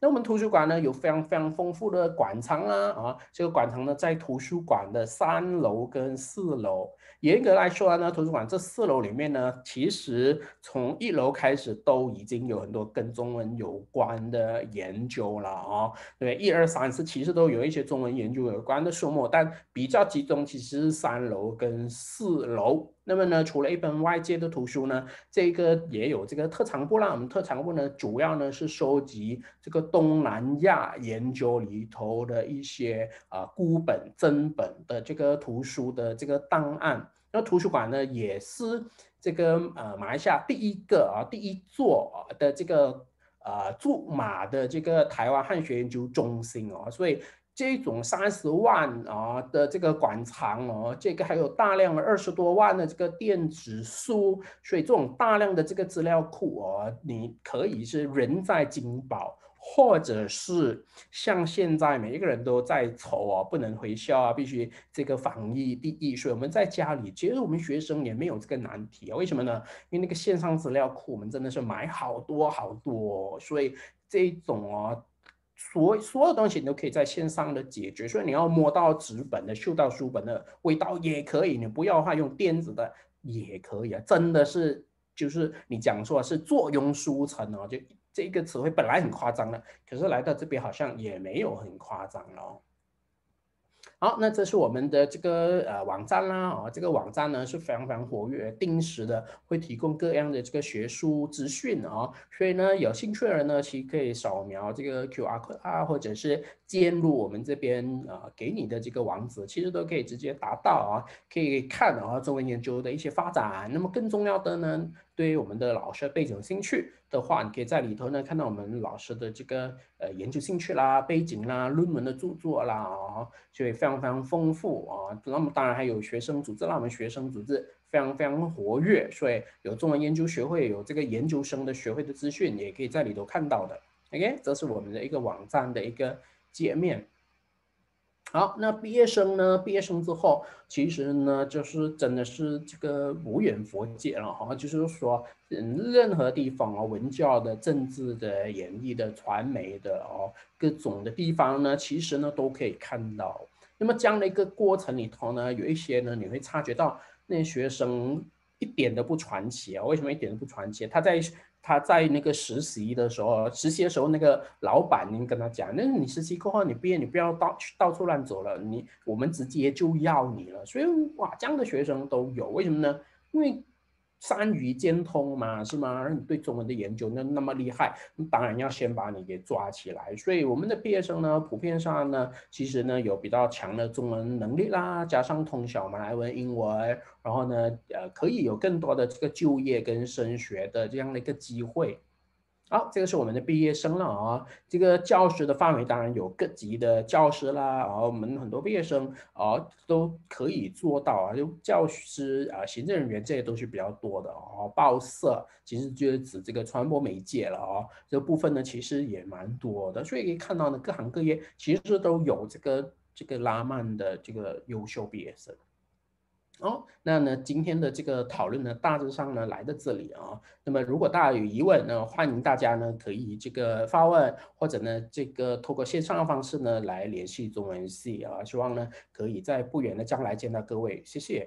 Speaker 3: 那我们图书馆呢有非常非常丰富的馆藏啦，这个馆藏呢在图书馆的3楼跟4楼。严格来说呢，图书馆这4楼里面呢，其实从1楼开始都已经有很多跟中文有关的研究了对，1、2、3、4其实都有一些中文研究有关的书目，但比较集中其实是3楼跟4楼。那么呢，除了一本外借的图书呢，这个也有这个特藏部啦。我们特藏部呢，主要呢是收集这个东南亚研究里头的一些孤本、真本的这个图书的这个档案。那图书馆呢，也是这个马来西亚第一座的这个驻马的这个台湾汉学研究中心所以这种30万的这个馆藏这个还有大量的20多万的这个电子书，所以这种大量的这个资料库你可以是人在金宝，或者是像现在每一个人都在愁不能回校必须这个防疫第一，所以我们在家里，其实我们学生也没有这个难题为什么呢？因为那个线上资料库我们真的是买好多好多所以这种所有东西你都可以在线上的解决，所以你要摸到纸本的、嗅到书本的味道也可以，你不要的话用电子的也可以真的是就是你讲说是坐拥书城就这个词汇本来很夸张了，可是来到这边好像也没有很夸张了好，那这是我们的这个网站啦这个网站呢是非常非常活跃，定时的会提供各样的这个学术资讯所以呢有兴趣的人呢其实可以扫描这个 QR code或者是进入我们这边给你的这个网址，其实都可以直接达到可以看中文研究的一些发展。那么更重要的呢，对于我们的老师背景有兴趣的话，你可以在里头呢看到我们老师的这个研究兴趣啦、背景啦、论文的著作啦所以非常非常丰富那么当然还有学生组织啦，我们学生组织非常非常活跃，所以有中文研究学会，有这个研究生的学会的资讯，也可以在里头看到的。OK， 这是我们的一个网站的一个界面。好，那毕业生呢？毕业生之后，其实呢，就是真的是这个无远佛界了就是说，任何地方文教的、政治的、演艺的、传媒的各种的地方呢，其实呢都可以看到。那么这样的一个过程里头呢，有一些呢，你会察觉到那些学生一点都不传奇为什么一点都不传奇？他在那个实习的时候，那个老板您跟他讲，那你实习过后你毕业，你不要到处乱走了，我们直接就要你了。所以哇，这样的学生都有，为什么呢？因为三语兼通嘛，是吗？你对中文的研究那么厉害，当然要先把你给抓起来。所以我们的毕业生呢，普遍上呢，其实呢有比较强的中文能力啦，加上通晓马来文、英文，然后呢，可以有更多的这个就业跟升学的这样的一个机会。好，这个是我们的毕业生了这个教师的范围当然有各级的教师啦我们很多毕业生都可以做到就教师行政人员这些都是比较多的报社其实就是指这个传播媒介了这个部分呢其实也蛮多的，所以可以看到呢各行各业其实都有这个拉曼的这个优秀毕业生。那呢，今天的这个讨论呢，大致上呢来到这里那么如果大家有疑问呢，欢迎大家呢可以这个发问，或者呢这个透过线上的方式呢来联系中文系希望呢可以在不远的将来见到各位，谢谢。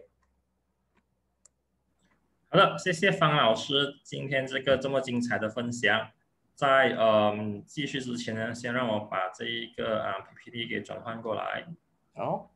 Speaker 1: 好的，谢谢方老师今天这么精彩的分享。在继续之前呢，先让我把这一个PPT 给转换过来。好，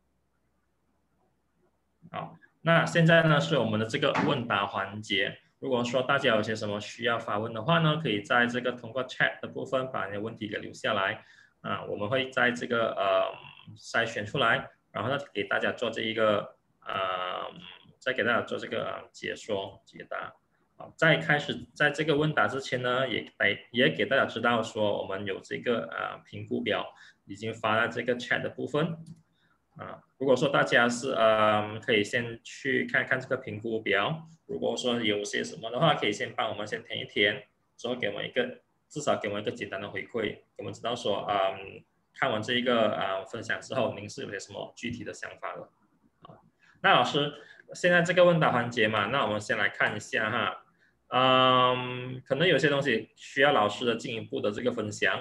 Speaker 1: 那现在呢是我们的这个问答环节。如果说大家有些什么需要发问的话呢，可以在这个通过 chat 的部分把你的问题给留下来我们会在这个筛选出来，然后呢给大家做这一个再给大家做这个解答。在开始在这个问答之前呢，也给大家知道说我们有这个评估表已经发在这个 chat 的部分。如果说大家是可以先去看看这个评估表，如果说有些什么的话，可以先帮我们先填一填，之后给我们至少给我们一个简单的回馈，给我们知道说看完这一个分享之后，您是有些什么具体的想法了。那老师，现在这个问答环节嘛，那我们先来看一下可能有些东西需要老师的进一步的这个分享。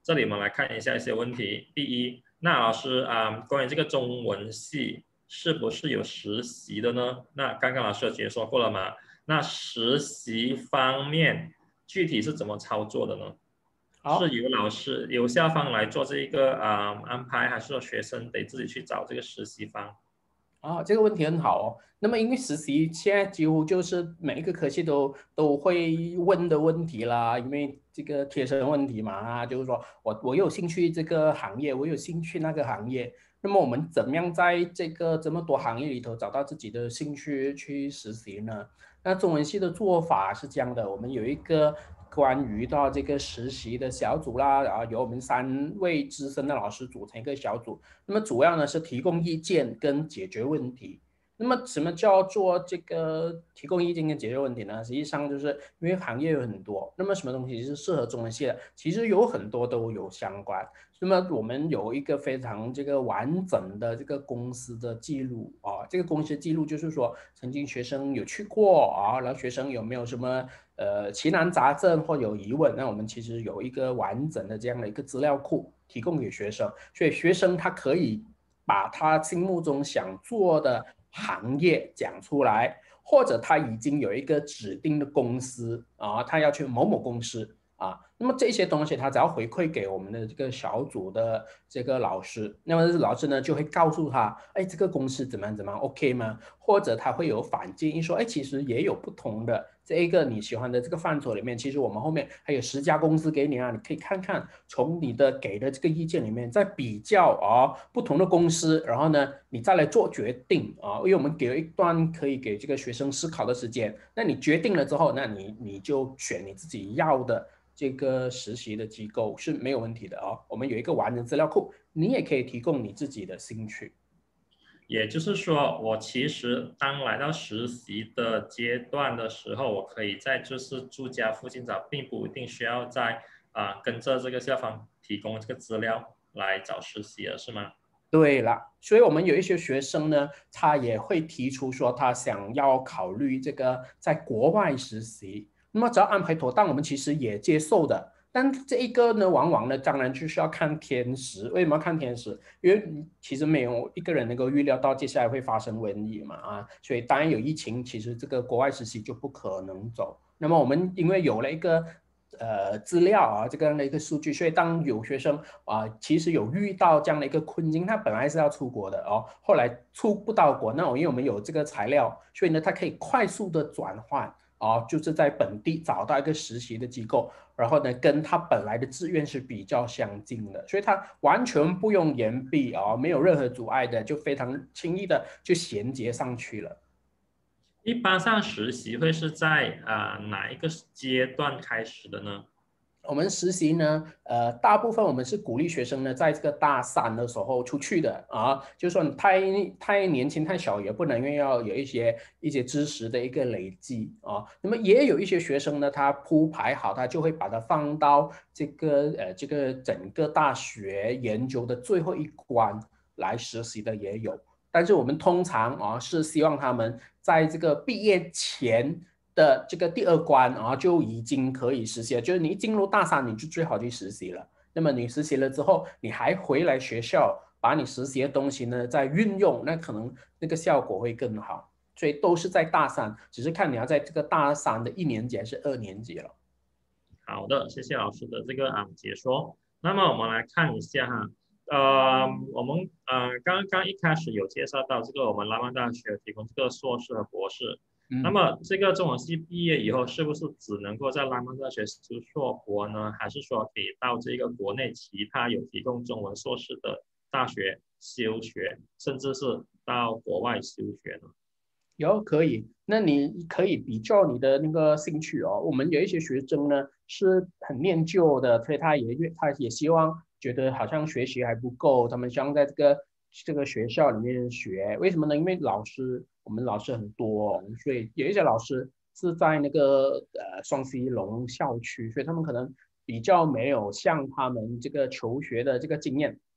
Speaker 1: 这里我们来看一下一些问题。第一，那老师关于这个中文系是不是有实习的呢？那刚刚老师有解说过了嘛？那实习方面具体是怎么操作的呢？是由校方来做这一个安排，还是说学生得自己去找这个实习方？
Speaker 3: 这个问题很好哦。那么因为实习现在几乎就是每一个科系都会问的问题啦，因为这个贴身问题嘛，就是说我有兴趣这个行业，我有兴趣那个行业，那么我们怎么样在这么多行业里头找到自己的兴趣去实习呢？那中文系的做法是这样的，我们有一个关于到这个实习的小组啦，然后由我们3位资深的老师组成一个小组。那么主要呢是提供意见跟解决问题。那么什么叫做这个提供意见跟解决问题呢？实际上就是因为行业有很多，那么什么东西是适合中文系的，其实有很多都有相关。那么我们有一个非常这个完整的这个公司的记录这个公司记录就是说曾经学生有去过然后学生有没有什么奇难杂症或有疑问，那我们其实有一个完整的这样的一个资料库提供给学生，所以学生他可以把他心目中想做的行业讲出来，或者他已经有一个指定的公司他要去某某公司那么这些东西他只要回馈给我们的这个小组的这个老师，那么老师呢就会告诉他，这个公司怎么样 OK 吗？或者他会有反建议说，其实也有不同的这一个你喜欢的这个范畴里面，其实我们后面还有10家公司给你你可以看看，从你的给的这个意见里面再比较不同的公司，然后呢你再来做决定因为我们给了一段可以给这个学生思考的时间，那你决定了之后，那你就选你自己要的这个实习的机构是没有问题的我们有一个完整资料库，你也可以提供你自己的兴趣。
Speaker 1: 也就是说，我其实当来到实习的阶段的时候，我可以在就是住家附近找，并不一定需要在跟着这个校方提供这个资料来找实习了，是吗？
Speaker 3: 对了，所以我们有一些学生呢，他也会提出说他想要考虑这个在国外实习，那么只要安排妥当，我们其实也接受的。但这一个呢，往往呢，当然就是要看天时。为什么要看天时？因为其实没有一个人能够预料到接下来会发生瘟疫嘛所以当然有疫情，其实这个国外实习就不可能走。那么我们因为有了一个资料这样的一个数据，所以当有学生其实有遇到这样的一个困境，他本来是要出国的后来出不到国，那因为我们有这个材料，所以呢，他可以快速的转换就是在本地找到一个实习的机构，然后呢，跟他本来的志愿是比较相近的，所以他完全不用延毕没有任何阻碍的，就非常轻易的就衔接上去了。
Speaker 1: 一般上实习会是在哪一个阶段开始的呢？
Speaker 3: 我们实习呢，大部分我们是鼓励学生呢，在这个大3的时候出去的就是说你太年轻太小也不能，因为要有一些知识的一个累积那么也有一些学生呢，他铺排好，他就会把它放到这个整个大学研究的最后一关来实习的也有。但是我们通常是希望他们在这个毕业前的这个第2关就已经可以实习了，就是你一进入大3，你就最好去实习了。那么你实习了之后，你还回来学校把你实习的东西呢再运用，那可能那个效果会更好。所以都是在大3，只是看你要在这个大3的1年级还是2年级了。
Speaker 1: 好的，谢谢老师的这个解说。那么我们来看一下我们刚刚一开始有介绍到这个我们拉曼大学提供这个硕士和博士。那么这个中文系毕业以后，是不是只能够在拉曼大学修硕博呢？还是说可以到这个国内其他有提供中文硕士的大学修学，甚至是到国外修学呢？
Speaker 3: 可以，那你可以比较你的那个兴趣我们有一些学生呢是很念旧的，所以他也希望觉得好像学习还不够，他们希望在这个学校里面学。为什么呢？因为我们老师很多所以有一些老师是在那个双溪龙校区，所以他们可能比较没有像他们这个求学的这个经验。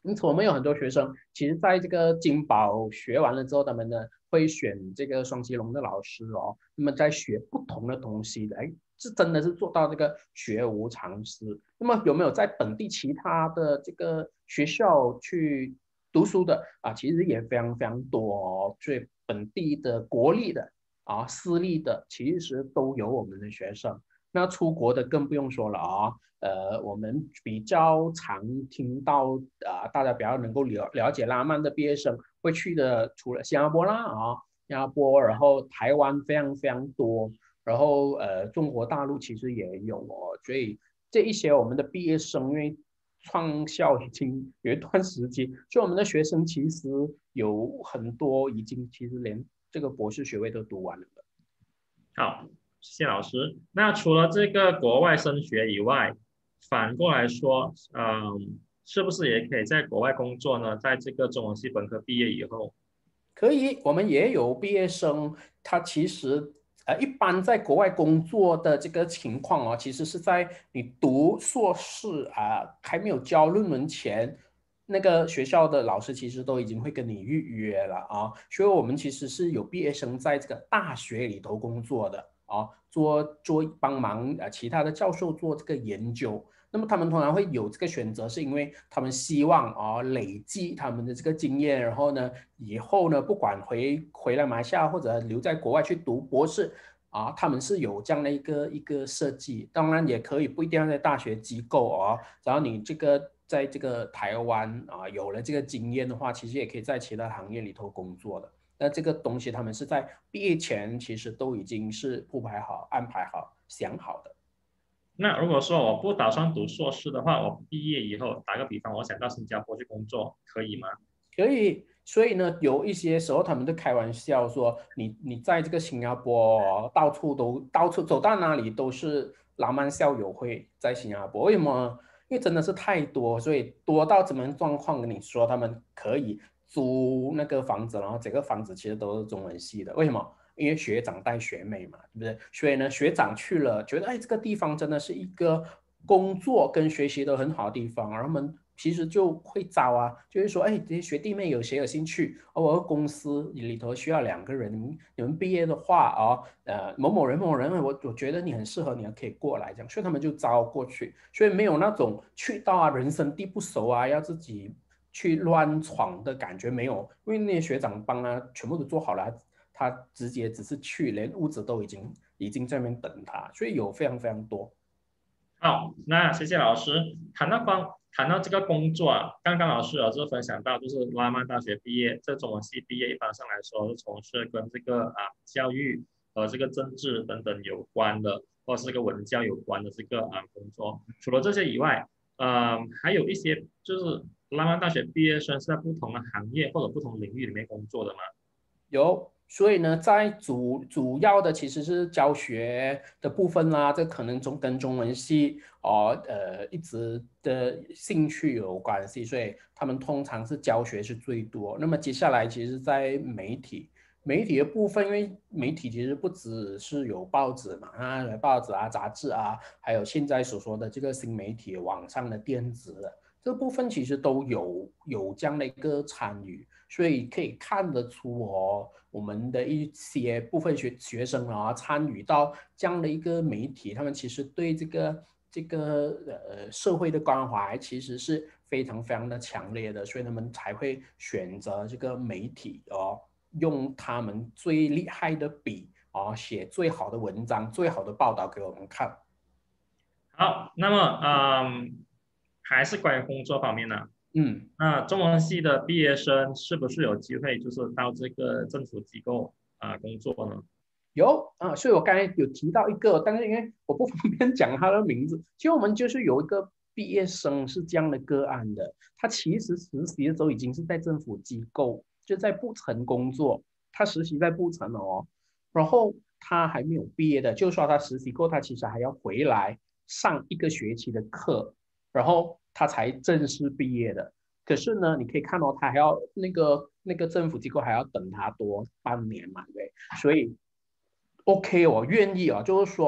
Speaker 3: 因此，我们有很多学生，其实在这个金宝学完了之后，他们呢会选这个双溪龙的老师哦，那么在学不同的东西的，哎，这真的是做到这个学无常师。那么有没有在本地其他的这个学校去读书的啊？其实也非常非常多哦，所以本地的、国立的啊、私立的，其实都有我们的学生。那出国的更不用说了啊、我们比较常听到大家比较能够了解拉曼的毕业生会去的，除了新加坡啦新加坡，然后台湾非常非常多，然后中国大陆其实也有哦，所以这一些我们的毕业生，因为创校已经有一段时间，所以我们的学生其实有很多已经其实连这个博士学位都读完了。
Speaker 1: 好，谢谢老师。那除了这个国外升学以外，反过来说，是不是也可以在国外工作呢？在这个中文系本科毕业以后，
Speaker 3: 可以，我们也有毕业生，他其实一般在国外工作的这个情况哦，其实是在你读硕士还没有交论文前，那个学校的老师其实都已经会跟你预约了啊，所以我们其实是有毕业生在这个大学里头工作的啊，帮忙其他的教授做这个研究。那么他们通常会有这个选择，是因为他们希望累积他们的这个经验，然后呢，以后呢，不管回来马来西亚或者留在国外去读博士他们是有这样的一个设计。当然也可以不一定要在大学机构只要你这个在这个台湾有了这个经验的话，其实也可以在其他行业里头工作的。那这个东西他们是在毕业前其实都已经是铺排好、安排好、想好的。
Speaker 1: 那如果说我不打算读硕士的话，我毕业以后，打个比方，我想到新加坡去工作，可以吗？
Speaker 3: 可以，所以呢，有一些时候他们都开玩笑说，你在这个新加坡到处走到哪里都是拉曼校友会在新加坡，为什么？因为真的是太多，所以多到怎么样状况跟你说，他们可以租那个房子，然后整个房子其实都是中文系的，为什么？因为学长带学妹嘛，对不对？所以呢，学长去了，觉得哎，这个地方真的是一个工作跟学习都很好的地方，然后他们其实就会招就是说，哎，这些学弟妹谁有兴趣？我的公司里头需要2个人，你们毕业的话某某人某某人，我觉得你很适合，你可以过来这样，所以他们就招过去，所以没有那种去到人生地不熟要自己去乱闯的感觉没有，因为那些学长帮全部都做好了，他直接只是去，连屋子都已经在那边等他，所以有非常非常多。
Speaker 1: 好，那谢谢老师。谈到这个工作刚刚老师有分享到，就是拉曼大学毕业，这中文系毕业，一般上来说是从事跟这个教育和这个政治等等有关的，或是这个文教有关的这个工作。除了这些以外，还有一些就是拉曼大学毕业生是在不同的行业或者不同领域里面工作的嘛？
Speaker 3: 有，所以呢，在主要的其实是教学的部分啦，这可能跟中文系一直的兴趣有关系，所以他们通常是教学是最多。那么接下来其实，在媒体的部分，因为媒体其实不只是有报纸嘛，报纸杂志还有现在所说的这个新媒体、网上的电子的这部分，其实都有这样的一个参与。所以可以看得出我们的一些部分学生参与到这样的一个媒体，他们其实对这个社会的关怀其实是非常非常的强烈的，所以他们才会选择这个媒体用他们最厉害的笔写最好的文章、最好的报道给我们看。
Speaker 1: 好，那么还是关于工作方面呢？
Speaker 3: 嗯。
Speaker 1: 那中文系的毕业生是不是有机会就是到这个政府机构工作呢？
Speaker 3: 有所以我刚才有提到一个，但是因为我不方便讲他的名字，其实我们就是有一个毕业生是这样的个案的，他其实实习的时候已经是在政府机构，就在布城工作，他实习在布城然后他还没有毕业的，就说他实习过，他其实还要回来上1个学期的课，然后他才正式毕业的。可是呢，你可以看到他还要那个政府机构还要等他多半年嘛，对，所以 OK，我愿意就是说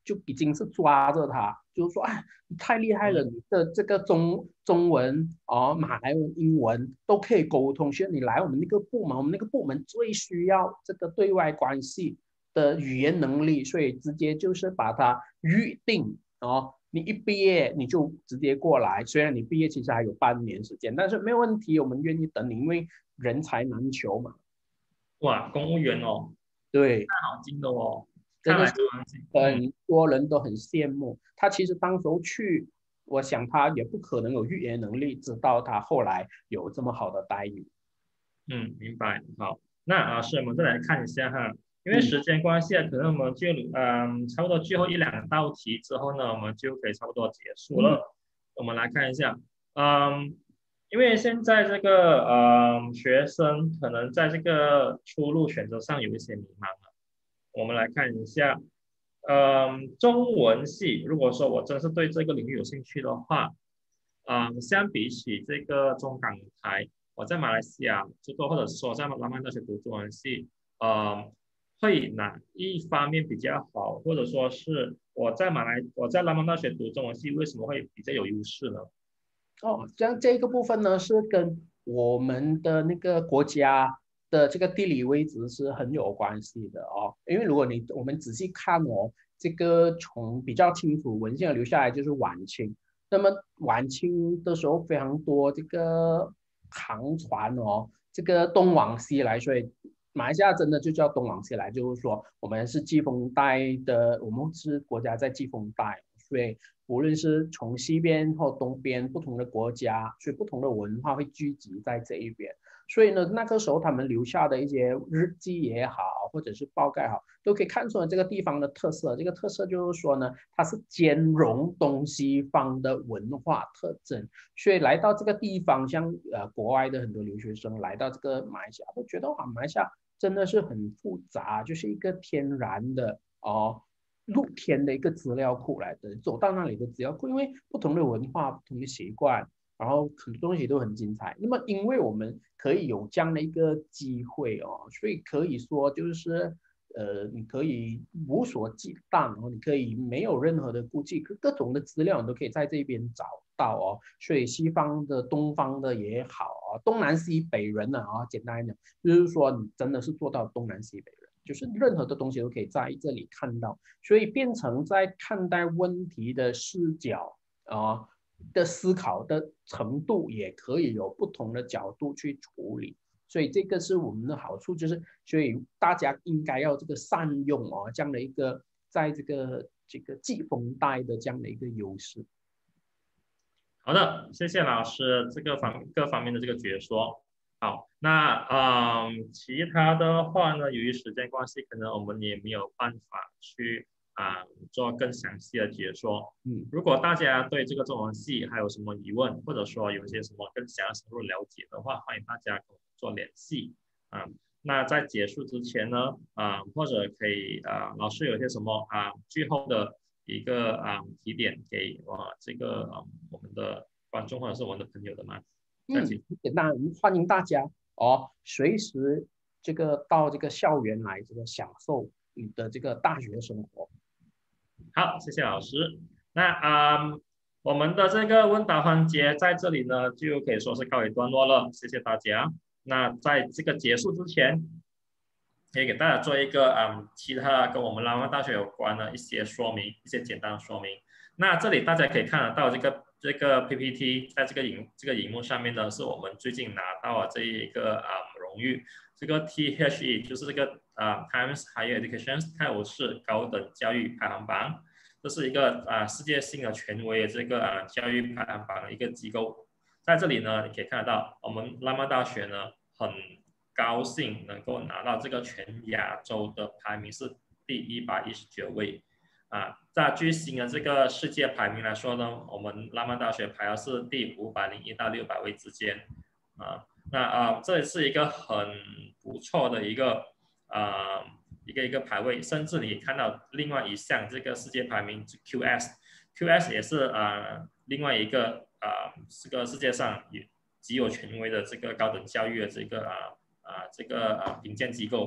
Speaker 3: 就已经是抓着他，就是说，哎，你太厉害了，你的这个中文哦、马来文、英文都可以沟通，需要你来我们那个部门，我们那个部门最需要这个对外关系的语言能力，所以直接就是把它预定哦。你一毕业你就直接过来，虽然你毕业其实还有半年时间，但是没有问题，我们愿意等你，因为人才难求嘛。
Speaker 1: 哇，公务员哦，
Speaker 3: 对，
Speaker 1: 好劲的哦，看来
Speaker 3: 真的是
Speaker 1: 中文系，
Speaker 3: 很多人都很羡慕他。其实当时候去，我想他也不可能有语言能力，直到他后来有这么好的待遇。
Speaker 1: 明白。好，那是我们再来看一下哈，因为
Speaker 3: 嗯
Speaker 1: 时间关系啊，可能我们就差不多最后一两道题之后呢，我们就可以差不多结束
Speaker 3: 嗯，
Speaker 1: 了。我们来看一下，因为现在这个学生可能在这个出路选择上有一些迷茫了。我们来看一下，中文系，如果说我真是对这个领域有兴趣的话，相比起这个中港台，我在马来西亚就做，或者说在拉曼大学读中文系，会哪一方面比较好，或者说是我在拉曼大学读中文系为什么会比较有优势呢？
Speaker 3: 哦，这个部分呢是跟我们的那个国家的这个地理位置是很有关系的哦。因为如果我们仔细看哦，这个从比较清楚文献留下来就是晚清，那么晚清的时候非常多这个航船哦，这个东往西来，所以马来西亚真的就叫东往西来，就是说我们是季风带的，我们是国家在季风带，所以无论是从西边或东边不同的国家，所以不同的文化会聚集在这一边。所以呢，那个时候他们留下的一些日记也好，或者是报盖好，都可以看出来这个地方的特色。这个特色就是说呢，它是兼容东西方的文化特征。所以来到这个地方，像国外的很多留学生来到这个马来西亚，都觉得哇，马来西亚真的是很复杂，就是一个天然的哦。露天的一个资料库来的，走到那里的资料库，因为不同的文化、不同的习惯，然后很多东西都很精彩。那么，因为我们可以有这样的一个机会哦，所以可以说就是你可以无所忌惮哦，你可以没有任何的顾忌，各种的资料你都可以在这边找到哦。所以西方的、东方的也好啊，东南西北人啊，简单一点，就是说你真的是做到东南西北人。就是任何的东西都可以在这里看到，所以变成在看待问题的视角啊、的思考的程度也可以有不同的角度去处理，所以这个是我们的好处，就是所以大家应该要这个善用哦这样的一个在这个季风带的这样的一个优势。
Speaker 1: 好的，谢谢老师各方面的这个解说。好，那其他的话呢，由于时间关系，可能我们也没有办法去做更详细的解说。如果大家对这个中文系还有什么疑问，或者说有一些什么更想要深入了解的话，欢迎大家跟我们做联系啊。那在结束之前呢，或者可以老师有些什么最后的一个提点给这个我们的观众或者是我们的朋友的吗？
Speaker 3: 简单，欢迎大家哦，随时这个到这个校园来，这个享受你的这个大学生活。
Speaker 1: 好，谢谢老师。那我们的这个问答环节在这里呢，就可以说是告一段落了。谢谢大家。那在这个结束之前，可以给大家做一个其他跟我们拉曼大学有关的一些说明，一些简单的说明。那这里大家可以看得到这个 PPT， 在这个荧幕上面呢，是我们最近拿到的这一个荣誉。这个 THE 就是这个Times Higher Education 泰晤士高等教育排行榜，这是一个世界性的权威的这个教育排行榜的一个机构。在这里呢，你可以看得到我们拉曼大学呢很高兴能够拿到这个全亚洲的排名是第119位在最新的这个世界排名来说呢，我们拉曼大学排的是第501到600位之间这是一个很不错的一个一个排位，甚至你看到另外一项这个世界排名 QS 也是另外一个这个世界上极有权威的这个高等教育的这个评鉴机构。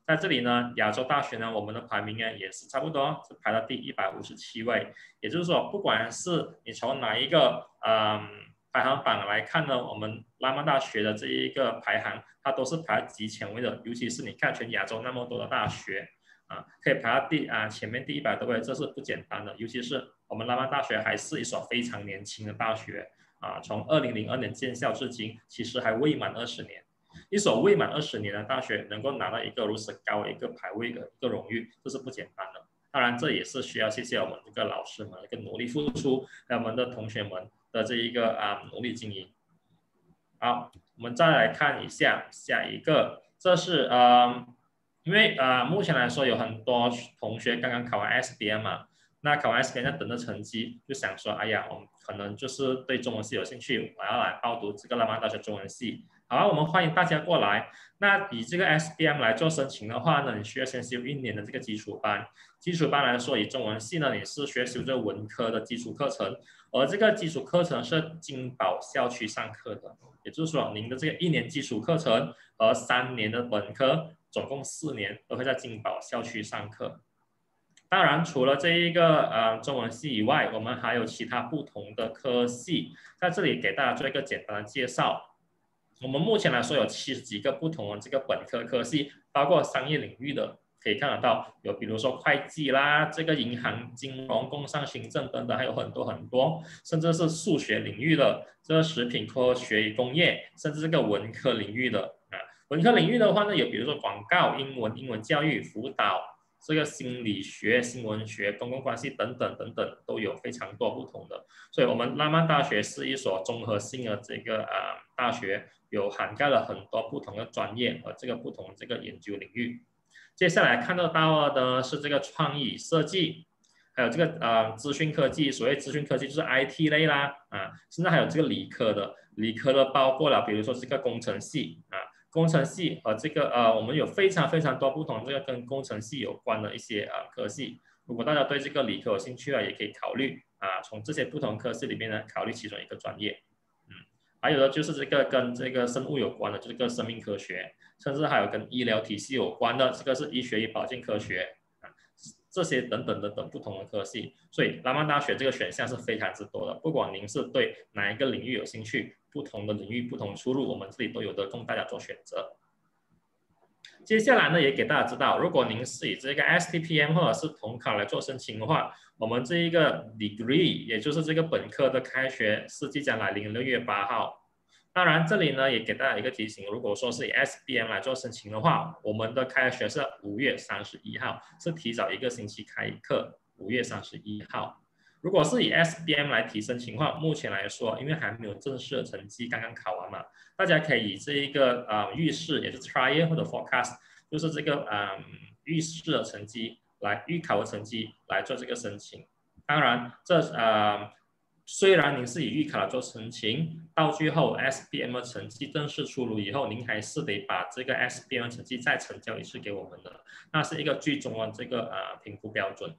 Speaker 1: 在这里呢，亚洲大学呢，我们的排名呢也是差不多，是排到第157位。也就是说，不管是你从哪一个排行榜来看呢，我们拉曼大学的这一个排行，它都是排极前位的。尤其是你看全亚洲那么多的大学可以排到前面第100多位，这是不简单的。尤其是我们拉曼大学还是一所非常年轻的大学从2002年建校至今，其实还未满20年。一所未满20年的大学能够拿到一个如此高的一个排位的一个荣誉，这是不简单的。当然，这也是需要谢谢我们这个老师们的一个努力付出，还有我们的同学们的这一个努力经营。好，我们再来看一下下一个，这是因为目前来说有很多同学刚刚考完 SBM 嘛，那考完 SBM 在等着成绩，就想说，哎呀，我们可能就是对中文系有兴趣，我要来报读这个拉曼大学中文系。好，我们欢迎大家过来。那以这个 SBM 来做申请的话呢，你需要先修1年的这个基础班。基础班来说，以中文系呢，你是学修这文科的基础课程，而这个基础课程是金宝校区上课的，也就是说，您的这个1年基础课程和3年的本科，总共4年都会在金宝校区上课。当然，除了这一个中文系以外，我们还有其他不同的科系，在这里给大家做一个简单的介绍。我们目前来说有70几个不同的这个本科科系，包括商业领域的，可以看得到有比如说会计啦、这个银行、金融、工商行政等等，还有很多很多，甚至是数学领域的，这个食品科学与工业，甚至这个文科领域的文科领域的话呢，有比如说广告、英文教育、辅导。这个心理学、新闻学、公共关系等等等等都有非常多不同的，所以我们拉曼大学是一所综合性的这个大学，有涵盖了很多不同的专业和这个不同的这个研究领域。接下来看得到的是这个创意设计，还有这个资讯科技，所谓资讯科技就是 IT 类啦甚至还有这个理科的包括了比如说这个工程系工程系和这个我们有非常非常多不同这个跟工程系有关的一些科系。如果大家对这个理科有兴趣也可以考虑从这些不同科系里面呢考虑其中一个专业。还有的就是这个跟这个生物有关的，就是这个生命科学，甚至还有跟医疗体系有关的，这个是医学与保健科学这些等等等等不同的科系。所以拉曼大学这个选项是非常之多的，不管您是对哪一个领域有兴趣，不同的领域不同出路，我们这里都有的供大家做选择。接下来呢，也给大家知道，如果您是以这个 STPM 或者是统考来做申请的话，我们这一个 degree， 也就是这个本科的开学是即将来临6月8号。当然，这里呢也给大家一个提醒，如果说是以 SBM 来做申请的话，我们的开学是5月31号，是提早1个星期开课，5月31号。如果是以 SBM 来提申请的话，目前来说，因为还没有正式的成绩，刚刚考完嘛，大家可以以这一个预试，也就是 trial 或者 forecast， 就是这个预试的成绩预考的成绩来做这个申请。当然，虽然您是以预考来做申请，到最后 SBM 的成绩正式出炉以后，您还是得把这个 SBM 的成绩再呈交一次给我们的，那是一个最终的这个评估标准。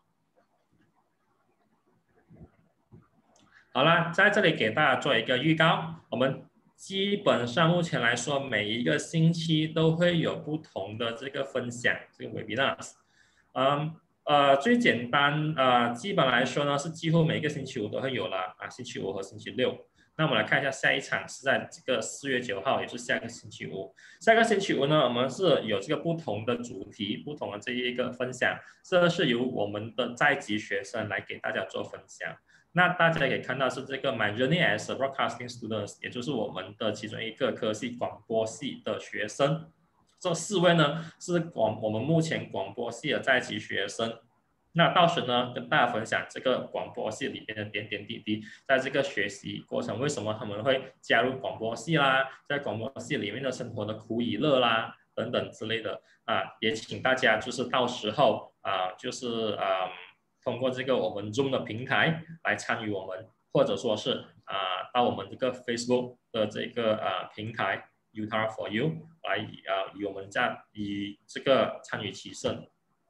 Speaker 1: 好了，在这里给大家做一个预告，我们基本上目前来说，每一个星期都会有不同的这个分享，这个 webinars。最简单基本来说呢，是几乎每个星期五都会有了星期五和星期六。那我们来看一下下一场是在这个4月9号，也就是下个星期五。下个星期五呢，我们是有这个不同的主题，不同的这一个分享，这是由我们的在籍学生来给大家做分享。那大家可以看到是这个 My Journey as a Broadcasting Students， 也就是我们的其中一个科系广播系的学生。这4位呢是我们目前广播系的在籍学生。那到时呢跟大家分享这个广播系里面的点点滴滴，在这个学习过程为什么他们会加入广播系啦，在广播系里面的生活的苦与乐啦等等之类的也请大家就是到时候通过这个我们 Zoom 的平台来参与我们，或者说是到我们这个 Facebook 的这个平台 Utara for You 来与我们以这个参与其胜。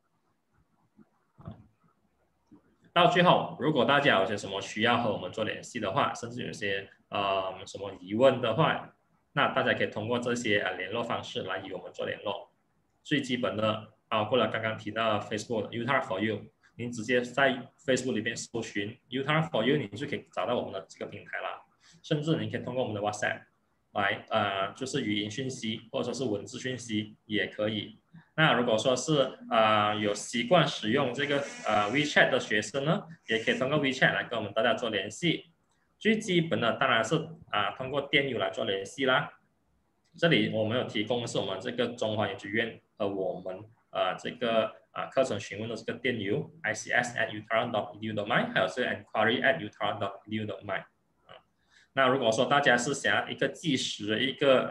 Speaker 1: 到最后，如果大家有些什么需要和我们做联系的话，甚至有些什么疑问的话，那大家可以通过这些联络方式来与我们做联络。 最基本的，包括了刚刚提到的 Facebook Utara for You， 您直接在 Facebook 里边搜寻 Utara for You， 你就可以找到我们的这个平台啦。甚至你可以通过我们的 WhatsApp 来就是语音讯息或者说是文字讯息也可以。那如果说是有习惯使用这个WeChat 的学生呢，也可以通过 WeChat 来跟我们大家做联系。最基本的当然是通过电邮来做联系啦。这里我们有提供的是我们这个中华研究院和我们这个课程询问的这个电邮 ics@utara.edu.my， 还有是 enquiry@utara.edu.my。那如果说大家是想要一个即时的一个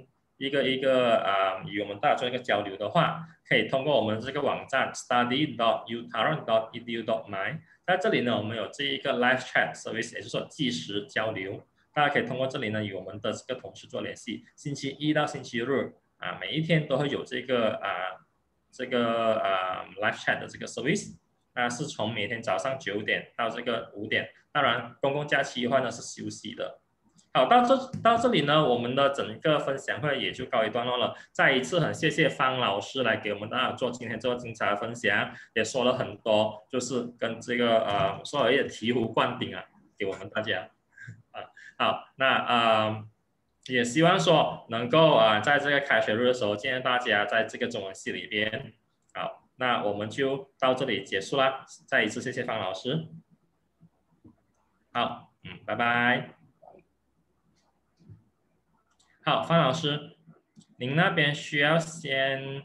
Speaker 1: 与我们大家做一个交流的话，可以通过我们这个网站 study.utara.edu.my， 在这里呢，我们有这一个 live chat service， 也就是说即时交流，大家可以通过这里呢与我们的这个同事做联系。星期一到星期日每一天都会有这个live chat 的这个 service， 那是从每天早上9点到这个5点，当然公共假期的话呢是休息的。好，到这里呢，我们的整个分享会也就告一段落了。再一次很谢谢方老师来给我们大家做今天这个精彩的分享，也说了很多，就是跟这个所谓的醍醐灌顶给我们大家好，那也希望说能够在这个开学日的时候见到大家在这个中文系里边。好，那我们就到这里结束啦。再一次谢谢方老师。好，拜拜。好，方老师，您那边需要先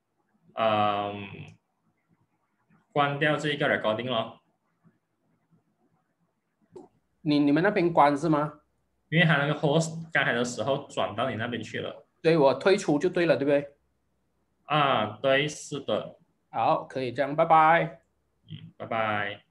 Speaker 1: 关掉这个 recording 咯。
Speaker 3: 你们那边关是吗？
Speaker 1: 因为他那个 host 刚才的时候转到你那边去了。
Speaker 3: 对，我退出就对了，对不对？
Speaker 1: 对，是的。
Speaker 3: 好，可以这样，拜拜。
Speaker 1: 拜拜。